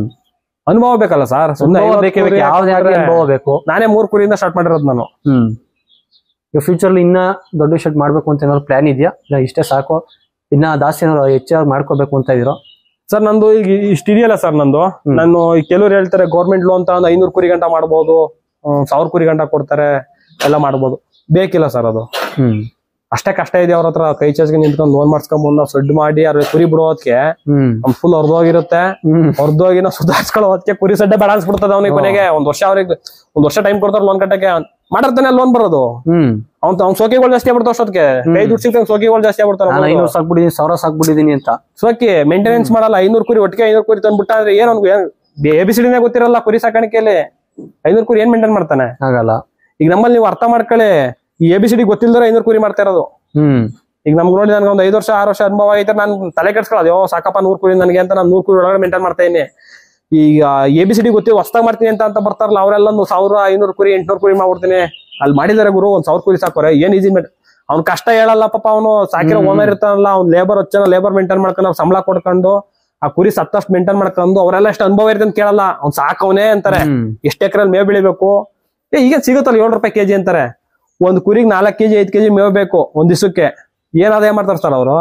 ಅನುಭವ ಬೇಕಲ್ಲ ಸರ್. ಅನುಭವ ಬೇಕು. ನಾನೇ ಮೂರ್ ಕುರಿಯಿಂದ ಸ್ಟಾರ್ಟ್ ಮಾಡಿರೋದು ನಾನು. ಹ್ಮ್ ಫ್ಯೂಚರ್ ಇನ್ನ ದೊಡ್ಡ ಶೆಡ್ ಮಾಡ್ಬೇಕು ಅಂತ ಏನಾದ್ರು ಪ್ಲಾನ್ ಇದೆಯಾ? ಇಲ್ಲ ಇಷ್ಟೇ ಸಾಕು ಇನ್ನ ಜಾಸ್ತಿ ಏನಾದ್ರು ಹೆಚ್ಚಾಗಿ ಮಾಡ್ಕೋಬೇಕು ಅಂತ ಇದೀರೋ? ಸರ್ ನಂದು ಈಗ ಇಷ್ಟ ಇದೆಯಲ್ಲ ಸರ್ ನಂದು. ನಾನು ಕೆಲವ್ರು ಹೇಳ್ತಾರೆ ಗೌರ್ಮೆಂಟ್ ಲೋನ್ ತಗೊಂಡು ಐನೂರು ಕುರಿ ಗಂಟ ಮಾಡ್ಬೋದು, ಸಾವಿರ ಕುರಿ ಗಂಟ ಕೊಡ್ತಾರೆ, ಎಲ್ಲ ಮಾಡ್ಬೋದು. ಬೇಕಿಲ್ಲ ಸರ್ ಅದು. ಹ್ಮ್ ಅಷ್ಟೇ ಕಷ್ಟ ಇದೆ ಅವ್ರ ಹತ್ರ. ಕೈ ಚಾಚ್ಗೆ ನಿಂತ್ಕೊಂಡು ಲೋನ್ ಮಾಡ್ಸ್ಕೊಂಡ್ ಬಂದು ಸೆಡ್ ಮಾಡಿ ಅವ್ರ ಕುರಿ ಬಿಡೋದಕ್ಕೆ ಫುಲ್ ಹೊರದೋಗಿರುತ್ತೆ. ಹೊರದೋಗಿ ನಾವು ಸುಧಾರಿಸ್ಕೊಳ್ಳೋದಕ್ಕೆ ಕುರಿ ಸಡ್ಡೆ ಬೇಡ ಅನ್ಸ್ಬಿಡ್ತದೆ ಅವ್ನಿಗೆ. ಕೊನೆಗೆ ಒಂದ್ ವರ್ಷ ಅವ್ರಿಗೆ ಒಂದ್ ವರ್ಷ ಟೈಮ್ ಕೊಡ್ತಾರೆ ಲೋನ್ ಕಟ್ಟಕ್ಕೆ. ಮಾಡಿರ್ತಾನೆ ಲೋನ್ ಬರೋದು. ಅವ್ನ್ ಅವ್ನ್ ಸೋಕಿಗಳು ಜಾಸ್ತಿ ಆಗ್ಬಿಡ್ತಾವ ಅಷ್ಟೊತ್ತಿಗೆ. ಕೈ ದುಡ್ಡು ಸಿಗ್ತಂಗ್ ಸೋಕಿಗಳು ಜಾಸ್ತಿ ಆಗ್ಬಿಡ್ತಾರೆ. ಐನೂರು ಸಾಕ್ಬಿಟ್ಟಿದೀನಿ ಸಾವಿರ ಸಾಕ್ಬಿಟ್ಟಿದೀನಿ ಅಂತ ಸೋಕಿ ಮೇಂಟೆನೆನ್ಸ್ ಮಾಡಲ್ಲ. ಐನೂರು ಕುರಿ ಒಟ್ಟಿಗೆ ಐನೂರು ಕುರಿ ತಂದ್ಬಿಟ್ಟ ಅಂದ್ರೆ ಏನ್ ಅವ್ನಿಗೆ ಎ ಬಿ ಸಿ ಡಿನೇ ಗೊತ್ತಿರಲ್ಲ ಕುರಿ ಸಾಕಾಣಿಕೆಯಲ್ಲಿ. ಐನೂರು ಕುರಿ ಏನ್ ಮೇಂಟೈನ್ ಮಾಡ್ತಾನೆ? ಆಗಲ್ಲ. ಈಗ ನಮ್ಮಲ್ಲಿ ನೀವು ಅರ್ಥ ಮಾಡ್ಕೊಳ್ಳಿ, ಈ ಎ ಬಿ ಸಿ ಡಿ ಗೊತ್ತಿಲ್ದ್ರೆ ಐನೂರು ಕುರಿ ಮಾಡ್ತಾ ಇರೋದು. ಹ್ಮ್ ಈಗ ನಮ್ಗೆ ನೋಡಿ ನನ್ಗೆ ಒಂದ್ ಐದು ವರ್ಷ ಆರು ವರ್ಷ ಅನುಭವ ಐತೆ. ನಾನು ತಲೆ ಕೆಡ್ಸ್ಕೊಳ್ಳೋದು ಯೋ ಸಾಕಪ್ಪ ನೂರ್ ಕುರಿ ನನಗೆ ಅಂತ ನಾನು ನೂರ್ ಕುರಿ ಒಳಗಡೆ ಮೇಂಟೈನ್ ಮಾಡ್ತಾ ಇದ್ದೀನಿ. ಈಗ ಎ ಬಿ ಸಿ ಡಿ ಗೊತ್ತಿ ಹೊಸ್ತಾಗ್ ಮಾಡ್ತೀನಿ ಅಂತ ಅಂತ ಬರ್ತಾರಲ್ಲ ಅವರೆಲ್ಲ ಸಾವಿರ ಐನೂರು ಕುರಿ ಎಂಟ್ನೂರು ಕುರಿ ಮಾಡ್ಬಿಡ್ತೀನಿ. ಅಲ್ಲಿ ಮಾಡಿದಾರೆ ಗುರು ಒಂದ್ ಸಾವಿರ ಕುರಿ ಸಾಕೋರೆ ಏನ್ ಈಸಿ ಮೇಂಟ್. ಅವ್ನ್ ಕಷ್ಟ ಹೇಳಲ್ಲ ಪಾಪ. ಅವನು ಸಾಕಿರೋ ಓನರ್ ಇರ್ತಾನಲ್ಲ, ಅವ್ನ್ ಲೇಬರ್ ಹಚ್ಚನ ಲೇಬರ್ ಮೇಂಟೈನ್ ಮಾಡ್ಕೊಂಡು ಅವ್ರು ಸಂಬಳ ಕೊಡ್ಕೊಂಡು ಆ ಕುರಿ ಸತ್ತಷ್ಟು ಮೇಂಟೈನ್ ಮಾಡ್ಕೊಂಡು ಅವರೆಲ್ಲ ಎಷ್ಟು ಅನುಭವ ಇರ್ತಂತ ಕೇಳಲ್ಲ. ಅವ್ನ್ ಸಾಕವನೇ ಅಂತಾರೆ. ಎಷ್ಟ್ ಎಕರೆಲ್ಲಿ ಮೇವ್ ಬೆಳಿಬೇಕು ಏ ಈಗ ಸಿಗುತ್ತಲ್ಲ ಏಳು ರೂಪಾಯಿ ಕೆಜಿ ಅಂತಾರೆ. ಒಂದ್ ಕುರಿಗೆ ನಾಲ್ಕು ಕೆಜಿ ಐದ್ ಕೆಜಿ ಮೇವ್ ಬೇಕು ಒಂದ್ ದಿವಸಕ್ಕೆ. ಏನ್ ಆದಾಯ ಮಾಡ್ತಾರ ಸರ್ ಅವರು?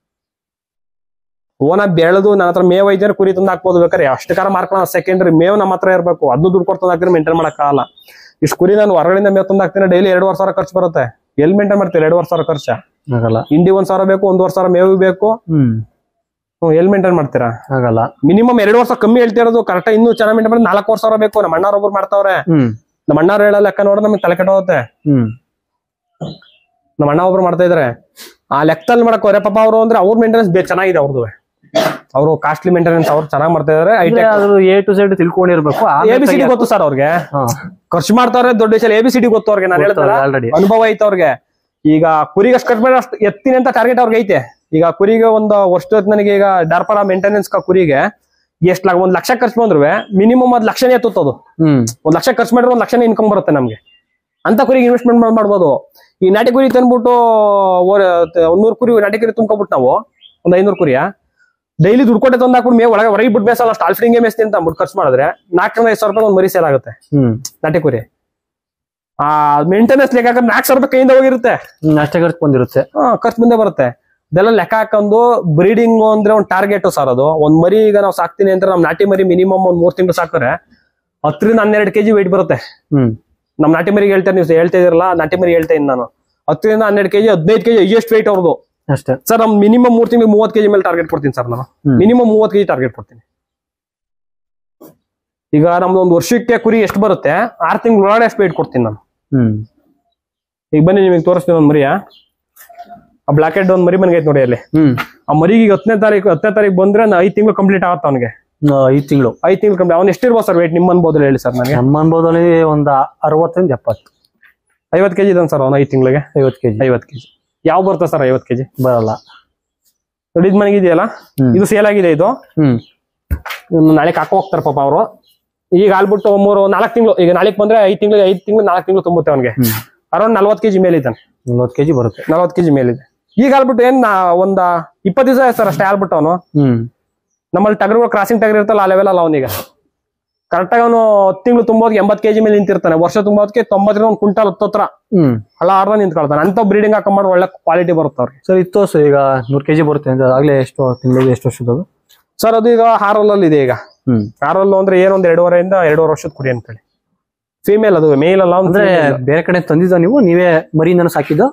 ಓನ ಬೆಳೆದು ನನ್ನ ಹತ್ರ ಮೇವ್ ಐದಾರು ಕುರಿ ತಂದು ಹಾಕ್ಬೋದು ಬೇಕಾರೆ. ಅಷ್ಟು ಕಾರ ಮಾರ್ಕೊಳ್ಳೋ ಸೆಕೆಂಡ್ರಿ ಮೇವ್ ನಮ್ಮ ಹತ್ರ ಇರ್ಬೇಕು. ಅದನ್ನು ದುಡ್ಡು ಕೊಡ್ತಂದು ಹಾಕಿದ್ರೆ ಮೇಂಟೈನ್ ಮಾಡಕ್ಕಾಗಲ್ಲ. ಇಷ್ಟು ಕುರಿ ನಾನು ಹೊರಗಡೆಯಿಂದ ಮೇವ್ ತಂದು ಹಾಕ್ತೀನಿ, ಡೈಲಿ ಎರಡುವರೆ ಸಾವಿರ ಖರ್ಚು ಬರುತ್ತೆ. ಎಲ್ಲಿ ಮೇಂಟೈನ್ ಮಾಡ್ತೀರಿ ಎರಡುವರೆ ಸಾವಿರ ಖರ್ಚು? ಆಗಲ್ಲ. ಇಂಡಿ ಒಂದ್ ಸಾವಿರ ಬೇಕು, ಒಂದೂವರೆ ಸಾವಿರ ಮೇವು ಬೇಕು. ಹ್ಮ್ ಎಲ್ಲಿ ಮೇಂಟೈನ್ ಮಾಡ್ತೀರಾ? ಆಗಲ್ಲ. ಮಿನಿಮಮ್ ಎರಡು ವರ್ಷ ಕಮ್ಮಿ ಹೇಳ್ತಿರೋದು. ಕರೆಕ್ಟ್ ಇನ್ನು ಚೆನ್ನಾಗಿ ಮೇಂಟೈನ್ ಮಾಡಿ ನಾಲ್ಕು ವರ್ಷ ಸಾವಿರ ಬೇಕು. ನಮ್ಮ ಅಣ್ಣಾರೊಬ್ರು ಮಾಡ್ತಾವ್ರೆ. ನಮ್ಮ ಅಣ್ಣಾರು ಹೇಳೋ ಲೆಕ್ಕ ನೋಡ್ರೆ ನಮಗೆ ತಲೆ ಕೆಟ್ಟೋಗುತ್ತೆ. ಹ್ಮ್ ನಮ್ಮ ಅಣ್ಣ ಒಬ್ರು ಮಾಡ್ತಾ ಇದಾರೆ. ಆ ಲೆಕ್ಕದಲ್ಲಿ ಮಾಡಕ್ ಹೋದ್ರೆ ಪಾಪ ಅವರು ಅಂದ್ರೆ ಅವ್ರ ಮೇಂಟೆನೆನ್ಸ್ ಚೆನ್ನಾಗಿದೆ ಅವ್ರದ್ದು. ಅವರು ಕಾಸ್ಟ್ಲಿ ಮೇಂಟೆನೆನ್ಸ್ ಅವ್ರು ಚೆನ್ನಾಗಿ ಮಾಡ್ತಾ ಇದಾರೆ. ಎ ಟು ಸೈಡ್ ತಿಳ್ಕೊಂಡಿರ್ಬೇಕು. ಎ ಬಿ ಸಿ ಡಿ ಗೊತ್ತು ಸರ್ ಅವ್ರಿಗೆ. ಖರ್ಚು ಮಾಡ್ತಾವ್ರೆ ದೊಡ್ಡ ವಿಷಯ. ಎ ಬಿ ಸಿ ಡಿ ಗೊತ್ತು ಅವ್ರಿಗೆ. ನಾನು ಹೇಳ್ತಾರೆ ಆಲ್ರೆಡಿ ಅನುಭವ ಐತೆ ಅವ್ರಿಗೆ. ಈಗ ಕುರಿಗೆ ಅಷ್ಟು ಖರ್ಚು ಮಾಡಿ ಅಷ್ಟು ಎತ್ತೀನಿ ಅಂತ ಟಾರ್ಗೆಟ್ ಅವ್ರಿಗೆ ಐತೆ. ಈಗ ಕುರಿಗೆ ಒಂದು ವರ್ಷದ ನನಗೆ ಈಗ ಡಾರ್ಪಡ ಮೇಂಟೆನೆನ್ಸ್ ಕುರಿಗೆ ಎಷ್ಟ್ ಲಕ್ಷ ಒಂದ್ ಲಕ್ಷ ಖರ್ಚು ಬಂದ್ರು ಮಿನಿಮಮ್ ಅದ್ ಲಕ್ಷನೇ ಎತ್ತುತ್ತದು. ಹ್ಮ್ ಒಂದ್ ಲಕ್ಷ ಖರ್ಚು ಮಾಡಿದ್ರೆ ಒಂದ್ ಲಕ್ಷನೇ ಇನ್ಕಮ್ ಬರುತ್ತೆ ನಮ್ಗೆ. ಅಂತ ಕುರಿಗೆ ಇನ್ವೆಸ್ಟ್ಮೆಂಟ್ ಮಾಡ್ಬೋದು. ಈ ನಾಟಿ ಕುರಿ ತಂದ್ಬಿಟ್ಟು ಒಂದೂರು ಕುರಿ ನಾಟಿ ಕುರಿ ತುಂಬ್ಕೊಬಿಟ್ಟು ನಾವು ಒಂದ್ ಐನೂರು ಕುರಿಯ ಡೈಲಿ ದುಡ್ಡು ಕೊಟ್ಟೆ ತಂದು ಹಾಕ್ಬಿಟ್ಟು ಮೇವ್ ಒಳಗೆ ಹೊರಗೆ ಬಿಟ್ಟು ಬೇಸಲ್ಲ ಅಷ್ಟು ಆಲ್ಫ್ರಿಂಗೆ ಮೇಸ್ತಿ ಅಂತ ಅಂದ್ಬಿಟ್ಟು ಖರ್ಚು ಮಾಡಿದ್ರೆ ನಾಲ್ಕರಿಂದ ಐದು ಸಾವಿರ ರೂಪಾಯಿ ಒಂದ್ ಮರಿ ಸೇಲ್ ಆಗುತ್ತೆ. ಹ್ಮ್ ನಾಟಿ ಕುರಿ ಆ ಮೇಂಟೆನೆನ್ಸ್ ಲೆಕ್ಕ ಹಾಕಿದ್ರೆ ನಾಲ್ಕು ಸಾವಿರ ರೂಪಾಯಿ ಕೈಯಿಂದ ಹೋಗಿರುತ್ತೆ. ಅಷ್ಟೇ ಖರ್ಚು ಬಂದಿರುತ್ತೆ. ಹಾ ಖರ್ಚು ಮುಂದೆ ಬರುತ್ತೆ. ಇದೆಲ್ಲ ಲೆಕ್ಕ ಹಾಕೊಂಡು ಬ್ರೀಡಿಂಗ್ ಅಂದ್ರೆ ಒಂದ್ ಟಾರ್ಗೆಟ್ ಸರ್ ಅದು. ಒಂದ್ ಮರಿ ಈಗ ನಾವು ಸಾಕ್ತೀನಿ ಅಂದ್ರೆ ನಮ್ ನಾಟಿ ಮರಿ ಮಿನಿಮಮ್ ಒಂದ್ ಮೂರ್ ತಿಂಗಳು ಸಾಕಿದ್ರೆ ಹತ್ತರಿಂದ ಹನ್ನೆರಡು ಕೆಜಿ ವೆಯ್ಟ್ ಬರುತ್ತೆ. ಹ್ಮ್ ನಮ್ ನಾಟಿ ಮರಿಗೆ ಹೇಳ್ತೇನೆ, ನೀವು ಹೇಳ್ತಾ ಇದಿರಲ್ಲ ನಾಟಿ ಮರಿ ಹೇಳ್ತಾ ಇದ್ದೀನಿ ನಾನು. ಹತ್ತರಿಂದ ಹನ್ನೆರಡು ಕೆಜಿ ಹದಿನೈದು ಕೆಜಿ ಹೈಯೆಸ್ಟ್ ವೆಯ್ಟ್ ಅವ್ರದ್ದು ಅಷ್ಟೇ ಸರ್. ನಮ್ ಮಿನಿಮಮ್ ಮೂರ್ ತಿಂಗಳು ಮೂವತ್ ಕೆಜಿ ಮೇಲೆ ಟಾರ್ಗೆಟ್ ಕೊಡ್ತೀನಿ ಸರ್ ನಾನು. ಮಿನಿಮಮ್ ಮೂವತ್ ಕೆಜಿ ಟಾರ್ಗೆಟ್ ಕೊಡ್ತೀನಿ. ಈಗ ನಮ್ದು ಒಂದು ವರ್ಷಕ್ಕೆ ಕುರಿ ಎಷ್ಟು ಬರುತ್ತೆ, ಆರ್ ತಿಂಗಳು ಒಳಗಡೆ ಎಷ್ಟು ವೆಯ್ಟ್ ಕೊಡ್ತೀನಿ ನಾನು. ಹ್ಮ್ ಈಗ ಬನ್ನಿ ನಿಮಗೆ ತೋರಿಸ್ತೀನಿ ಒಂದ್ ಮರಿಯ. ಆ ಬ್ಲಾಕ್ ಹೆಡ್ ಒಂದ್ ಮರಿ ಮನೆಗೆ ನೋಡಿ ಅಲ್ಲಿ. ಹ್ಮ್ ಆ ಮರಿಗೆ ಈಗ ಹತ್ತನೇ ತಾರೀಕು ಹತ್ತನೇ ತಾರೀಕು ಬಂದ್ರೆ ಐದ್ ತಿಂಗಳು ಕಂಪ್ಲೀಟ್ ಆಗುತ್ತೆ ಅವ್ನಿಗೆ. ಐದ್ ತಿಂಗಳು ಐದ್ ತಿಂಗಳು ಕಂಪ್ಲೀಟ್. ಅವ್ನು ಎಷ್ಟಿರ್ಬೋದು ಸರ್ ವೆಯ್ಟ್ ನಿಮ್ಮ ಅನ್ಬೋದಲ್ಲಿ ಹೇಳಿ ಸರ್ ನನಗೆ? ನಮ್ಮ ಅನ್ಬೋದಲ್ಲಿ ಒಂದ್ ಅರವತ್ತರಿಂದ ಎಪ್ಪತ್ತು ಐವತ್ತು ಕೆಜಿ ಇದಾನೆ ಸರ್ ಅವ್ನು ಐದ್ ತಿಂಗಳಿಗೆ. ಐವತ್ತು ಕೆಜಿ ಐವತ್ತು ಕೆಜಿ ಯಾವ ಬರ್ತದೆ ಸರ್? ಐವತ್ತು ಕೆಜಿ ಬರಲ್ಲ. ನೋಡಿ ಇದ್ ಮನೆಗಿದೆಯಲ್ಲ, ಇದು ಸೇಲ್ ಆಗಿದೆ. ಇದು ಹ್ಮ್ ನಾಳೆ ಹಾಕೋ ಹೋಗ್ತಾರೆ ಪಾಪ ಅವರು. ಈಗ ಆಲ್ಬಿಟ್ಟು ಮೂರು ನಾಲ್ಕು ತಿಂಗಳು ಈಗ ನಾಳೆಗೆ ಬಂದ್ರೆ ಐದ್ ತಿಂಗಳು ಐದ್ ತಿಂಗಳು ನಾಲ್ಕು ತಿಂಗಳು ತುಂಬುತ್ತೆ ಅವ್ನಿಗೆ. ಅರೌಂಡ್ ನಲ್ವತ್ತು ಕೆಜಿ ಮೇಲೆ ಇದ್ದಾನೆ. ನಲ್ವತ್ತು ಕೆಜಿ ಬರುತ್ತೆ. ನಲ್ವತ್ತು ಕೆಜಿ ಮೇಲಿದೆ. ಈಗ ಆಲ್ಬಿಟ್ಟು ಏನ್ ಒಂದ ಇಪ್ಪತ್ತು ದಿವಸ ಆಯ್ತು ಸರ್ ಅಷ್ಟೇ ಆಲ್ಬಿಟ್ಟು ಅವನು. ಹ್ಮ್ ನಮ್ಮಲ್ಲಿ ಟಗರು ಕ್ರಾಸಿಂಗ್ ಟಗರ್ ಇರ್ತಲ್ಲ ಆ ಲೆವೆಲ್ ಅಲ್ಲ ಅವನೀಗ. ಕರೆಕ್ಟಾಗಿ ಅವನು ಹತ್ತು ತಿಂಗಳು ತುಂಬೋದಕ್ಕೆ ಎಂಬತ್ತು ಕೆಜಿ ಮೇಲೆ ನಿಂತಿರ್ತಾನೆ. ವರ್ಷ ತುಂಬೋದಕ್ಕೆ ತೊಂಬತ್ತರಿಂದ ಒಂದು ಕ್ವಿಂಟಲ್ ಹತ್ತತ್ರ ಹ್ಮ್ ಹಳ ಆರ್ದ ನಿಂತ್ಕೊಳ್ತಾನೆ. ಅಂತ ಬ್ರೀಡಿಂಗ್ ಹಾಕೊಂಡ್ ಮಾಡಿ ಒಳ್ಳೆ ಕ್ವಾಲಿಟಿ ಬರುತ್ತೆ ಅವ್ರಿಗೆ. ಸರ್ ಇತ್ತು ಸರ್ ಈಗ ನೂರು ಕೆಜಿ ಬರುತ್ತೆ ಅಂತ ಆಗ್ಲೇ ಎಷ್ಟು ತಿಂಗಳಿಗೆ ಎಷ್ಟು ವರ್ಷದ ಸರ್? ಅದು ಈಗ ಹಾರೋಲಲ್ಲಿ ಇದೆ ಈಗ. ಹ್ಮ್ ಹಾರೋಲ್ ಅಂದ್ರೆ ಏನೊಂದ್ ಎರಡೂವರೆಯಿಂದ ಎರಡೂವರೆ ವರ್ಷದ ಕುರಿ ಅನ್ಕೊಳ್ಳಿ. ಫೀಮೇಲ್ ಅದು ಮೇಲ್ ಅಲ್ಲ ಅಂದ್ರೆ ಬೇರೆ ಕಡೆ ತಂದಿದ್ದ ನೀವು ನೀವೇ ಮರಿಯಿಂದನೂ ಸಾಕಿದ್ದು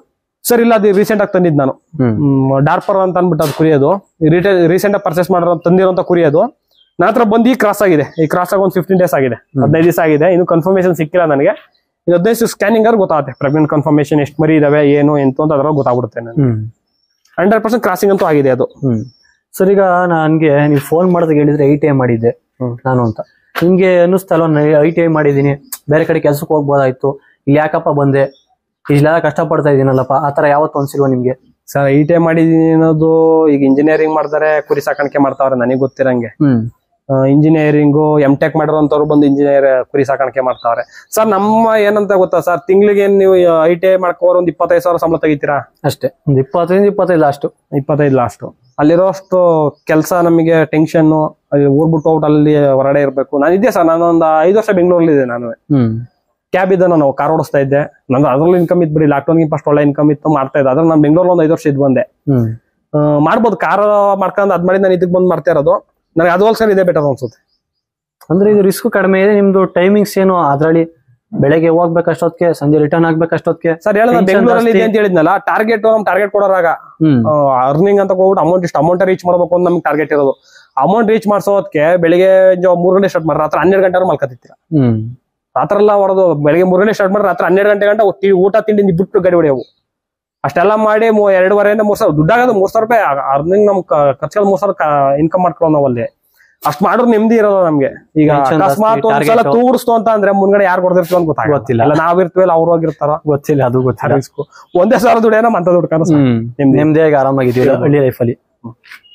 ಸರ್ ಇಲ್ಲ ಅದು ರೀಸೆಂಟ್ ಆಗಿ ತಂದಿದ್ದು ನಾನು ಡಾರ್ಪರ್ ಅಂತ ಅನ್ಬಿಟ್ಟು ಅದು ಕುರಿಯೋದು ರೀಸೆಂಟ್ ಆಗಿ ಪರ್ಚೇಸ್ ಮಾಡಿರೋ ತಂದಿರೋಂತ ಕುರಿಯೋದು ನನ್ನ ಹತ್ರ ಬಂದು ಈ ಕ್ರಾಸ್ ಆಗಿದೆ ಈ ಕ್ರಾಸ್ ಆಗಿ ಒಂದು ಫಿಫ್ಟೀನ್ ಡೇಸ್ ಆಗಿದೆ ಹದಿನೈದು ದಿವಸ ಆಗಿದೆ ಇನ್ನು ಕನ್ಫರ್ಮೇಶನ್ ಸಿಕ್ಕಿಲ್ಲ ನನಗೆ ಇದು ಹದಿನೈದು ಸ್ಕ್ಯಾನಿಂಗ್ ಆದ್ರೆ ಗೊತ್ತಾಗುತ್ತೆ ಪ್ರೆಗ್ನೆಂಟ್ ಕನ್ಫರ್ಮೇಶನ್ ಎಷ್ಟು ಮರಿ ಇದಾವೆ ಏನು ಎಂತ ಅಂತ ಅದ್ರಲ್ಲಿ ಗೊತ್ತಾಗ್ಬಿಡುತ್ತೆ ನನಗೆ ಹಂಡ್ರೆಡ್ ಪರ್ಸೆಂಟ್ ಕ್ರಾಸಿಂಗ್ ಅಂತೂ ಆಗಿದೆ ಅದು ಸರ್ ಈಗ ನನ್ಗೆ ನೀವು ಫೋನ್ ಮಾಡೋದಕ್ಕೆ ಹೇಳಿದ್ರೆ ಐ ಟಿ ಐ ಮಾಡಿದ್ದೆ ನಾನು ಅಂತ ನಿಮ್ಗೆ ಅನ್ನಿಸ್ತಲ್ಲ ಐ ಟಿ ಐ ಮಾಡಿದೀನಿ ಬೇರೆ ಕಡೆ ಕೆಲ್ಸಕ್ಕೆ ಹೋಗ್ಬೋದಾಯ್ತು ಇಲ್ಲಿ ಯಾಕಪ್ಪ ಬಂದೆ ಇಲ್ಲೆಲ್ಲ ಕಷ್ಟ ಪಡ್ತಾ ಇದೀನಲ್ಲಪ್ಪ ಆತರ ಯಾವತ್ತು ಅನ್ಸಿಲ್ವಾ ನಿಮ್ಗೆ ಸರ್ ಐ ಟಿ ಐ ಮಾಡಿದೀನಿ ಅನ್ನೋದು ಈಗ ಇಂಜಿನಿಯರಿಂಗ್ ಮಾಡ್ತಾರೆ ಕುರಿ ಸಾಕಾಣಿಕೆ ಮಾಡ್ತಾವ್ರೆ ನನಗೆ ಗೊತ್ತಿರಂಗೆ ಇಂಜಿನಿಯರಿಂಗು ಎಂ ಟೆಕ್ ಮಾಡಿರೋಂಥವ್ರು ಬಂದು ಇಂಜಿನಿಯರ್ ಕುರಿ ಸಾಕಾಣಿಕೆ ಮಾಡ್ತಾವ್ರೆ ಸರ್ ನಮ್ಮ ಏನಂತ ಗೊತ್ತಾ ಸರ್ ತಿಂಗಳಿಗೆ ನೀವು ಐ ಟಿ ಐ ಮಾಡ್ಕೋರು ಒಂದ್ ಇಪ್ಪತ್ತೈದು ಸಾವಿರ ಸಂಬಳ ತೆಗಿತೀರಾ ಅಷ್ಟೇ ಒಂದ್ ಇಪ್ಪತ್ತೈದು ಇಪ್ಪತ್ತೈದು ಲಾಸ್ಟ್ ಇಪ್ಪತ್ತೈದು ಲಾಸ್ಟ್ ಅಲ್ಲಿರೋಷ್ಟು ಕೆಲಸ ನಮಗೆ ಟೆನ್ಷನ್ ಊರ್ ಬಿಟ್ಟು ಔಟ್ ಅಲ್ಲಿ ಹೊರಗಡೆ ಇರ್ಬೇಕು ನಾನು ಇದ್ದೆ ಸರ್ ನಾನು ಒಂದು ಐದು ವರ್ಷ ಬೆಂಗಳೂರಲ್ಲಿ ಇದೆ ನಾನು ಕ್ಯಾಬ್ ಇದ್ದ ನಾನು ಕಾರ್ ಓಡಿಸ್ತಾ ಇದ್ದೆ ನಂದು ಅದ್ರಲ್ಲಿ ಇನ್ಕಮ್ ಇದ್ ಬಿಡಿ ಲಾಕ್ಡೌನ್ ಫಸ್ಟ್ ಒಳ್ಳೆ ಇನ್ಕಮ್ ಇತ್ತು ಮಾಡ್ತಾ ಇದ್ದೆ ಅದ್ರ ನಾನು ಬೆಂಗಳೂರಲ್ಲಿ ಒಂದು ಐದು ವರ್ಷ ಇದ್ ಬಂದೆ ಮಾಡ್ಬೋದು ಕಾರ್ ಮಾಡ್ಕೊಂಡು ಅದ್ ಮಾಡಿ ನಾನು ಇದಕ್ ಬಂದ್ ಮಾಡ್ತಾ ಇರೋದು ನನಗೆ ಅದು ಹೋಲ್ಸಲ್ ಇದೆ ಬೆಟರ್ ಅನ್ಸುತ್ತೆ ಅಂದ್ರೆ ಇದು ರಿಸ್ಕ್ ಕಡಿಮೆ ಇದೆ ನಿಮ್ದು ಟೈಮಿಂಗ್ಸ್ ಏನು ಅದ್ರಲ್ಲಿ ಬೆಳಗ್ಗೆ ಹೋಗ್ಬೇಕಷ್ಟೊತ್ತಿಗೆ ಸಂಜೆ ರಿಟರ್ನ್ ಆಗ್ಬೇಕಷ್ಟೊತ್ತಿಗೆ ಸರ್ ಹೇಳ ಬೆಂಗಳೂರಲ್ಲಿ ಇದೆ ಅಂತ ಹೇಳಿದ್ನಲ್ಲ ಟಾರ್ಗೆಟ್ ನಮ್ ಟಾರ್ಗೆಟ್ ಕೊಡೋರಾಗ ಅರ್ನಿಂಗ್ ಅಂತ ಹೋಗ್ಬಿಟ್ಟು ಅಮೌಂಟ್ ಇಷ್ಟು ಅಮೌಂಟ್ ರೀಚ್ ಮಾಡ್ಬೇಕು ಅಂತ ನಮ್ಗೆ ಟಾರ್ಗೆಟ್ ಇರೋದು ಅಮೌಂಟ್ ರೀಚ್ ಮಾಡ್ಸೋದಕ್ಕೆ ಬೆಳಿಗ್ಗೆ ಮೂರ್ ಗಂಟೆ ಸ್ಟಾರ್ಟ್ ಮಾಡ್ರ ರಾತ್ರಿ ಹನ್ನೆರಡು ಗಂಟೆ ಮಲ್ಕತ್ತಿರ ರಾತ್ರಿ ಎಲ್ಲ ಹೊರದು ಬೆಳಿಗ್ಗೆ ಮೂರ್ ಗಂಟೆ ಸ್ಟಾರ್ಟ್ ಮಾಡಿ ರಾತ್ರಿ ಹನ್ನೆರಡು ಗಂಟೆ ಗಂಟೆ ಊಟ ತಿಂಡಿ ಬಿಟ್ಟು ಗಾಡಿ ಹೊಡೆಯವು ಅಷ್ಟೆಲ್ಲ ಮಾಡಿ ಎರಡೂವರೆಯಿಂದ ಮೂರ್ ಸಾವಿರ ದುಡ್ಡಾಗದು ಮೂರ್ ಸಾವಿರ ರೂಪಾಯಿ ಅರ್ನಿಂಗ್ ನಮ್ ಖರ್ಚು ಮೂರ್ ಸಾವಿರ ಇನ್ಕಮ್ ಮಾಡ್ಕೊಳ್ಳೋ ನಾವಲ್ಲಿ ಅಷ್ಟ್ ಮಾಡಿದ್ರು ನೆಮ್ಮದಿ ಇರೋದು ನಮ್ಗೆ ಈಗ ಅಕಸ್ಮಾತ್ ಒಂದ್ಸಲ ತೂಗಿಸ್ತು ಅಂತ ಅಂದ್ರೆ ಮುಂದ್ಗಡೆ ಯಾರು ಕೊಡ್ದಿರ್ತೀವಿ ಅಂತ ಗೊತ್ತಾಗ್ತಿಲ್ಲ ಅಲ್ಲ ನಾವಿರ್ತೀವಲ್ಲ ಅವ್ರು ಹೋಗಿರ್ತಾರ ಗೊತ್ತಿಲ್ಲ ಅದು ಗೊತ್ತಿಲ್ಲ ಒಂದೇ ಸಾವಿರ ದುಡ್ಡೇನೋ ಅಂತ ದುಡ್ಡು ನೆಮ್ಮದಿಯಾಗಿ ಆರಾಮಾಗಿದ್ದೀವಿ ಹಳ್ಳಿ ಲೈಫಲ್ಲಿ.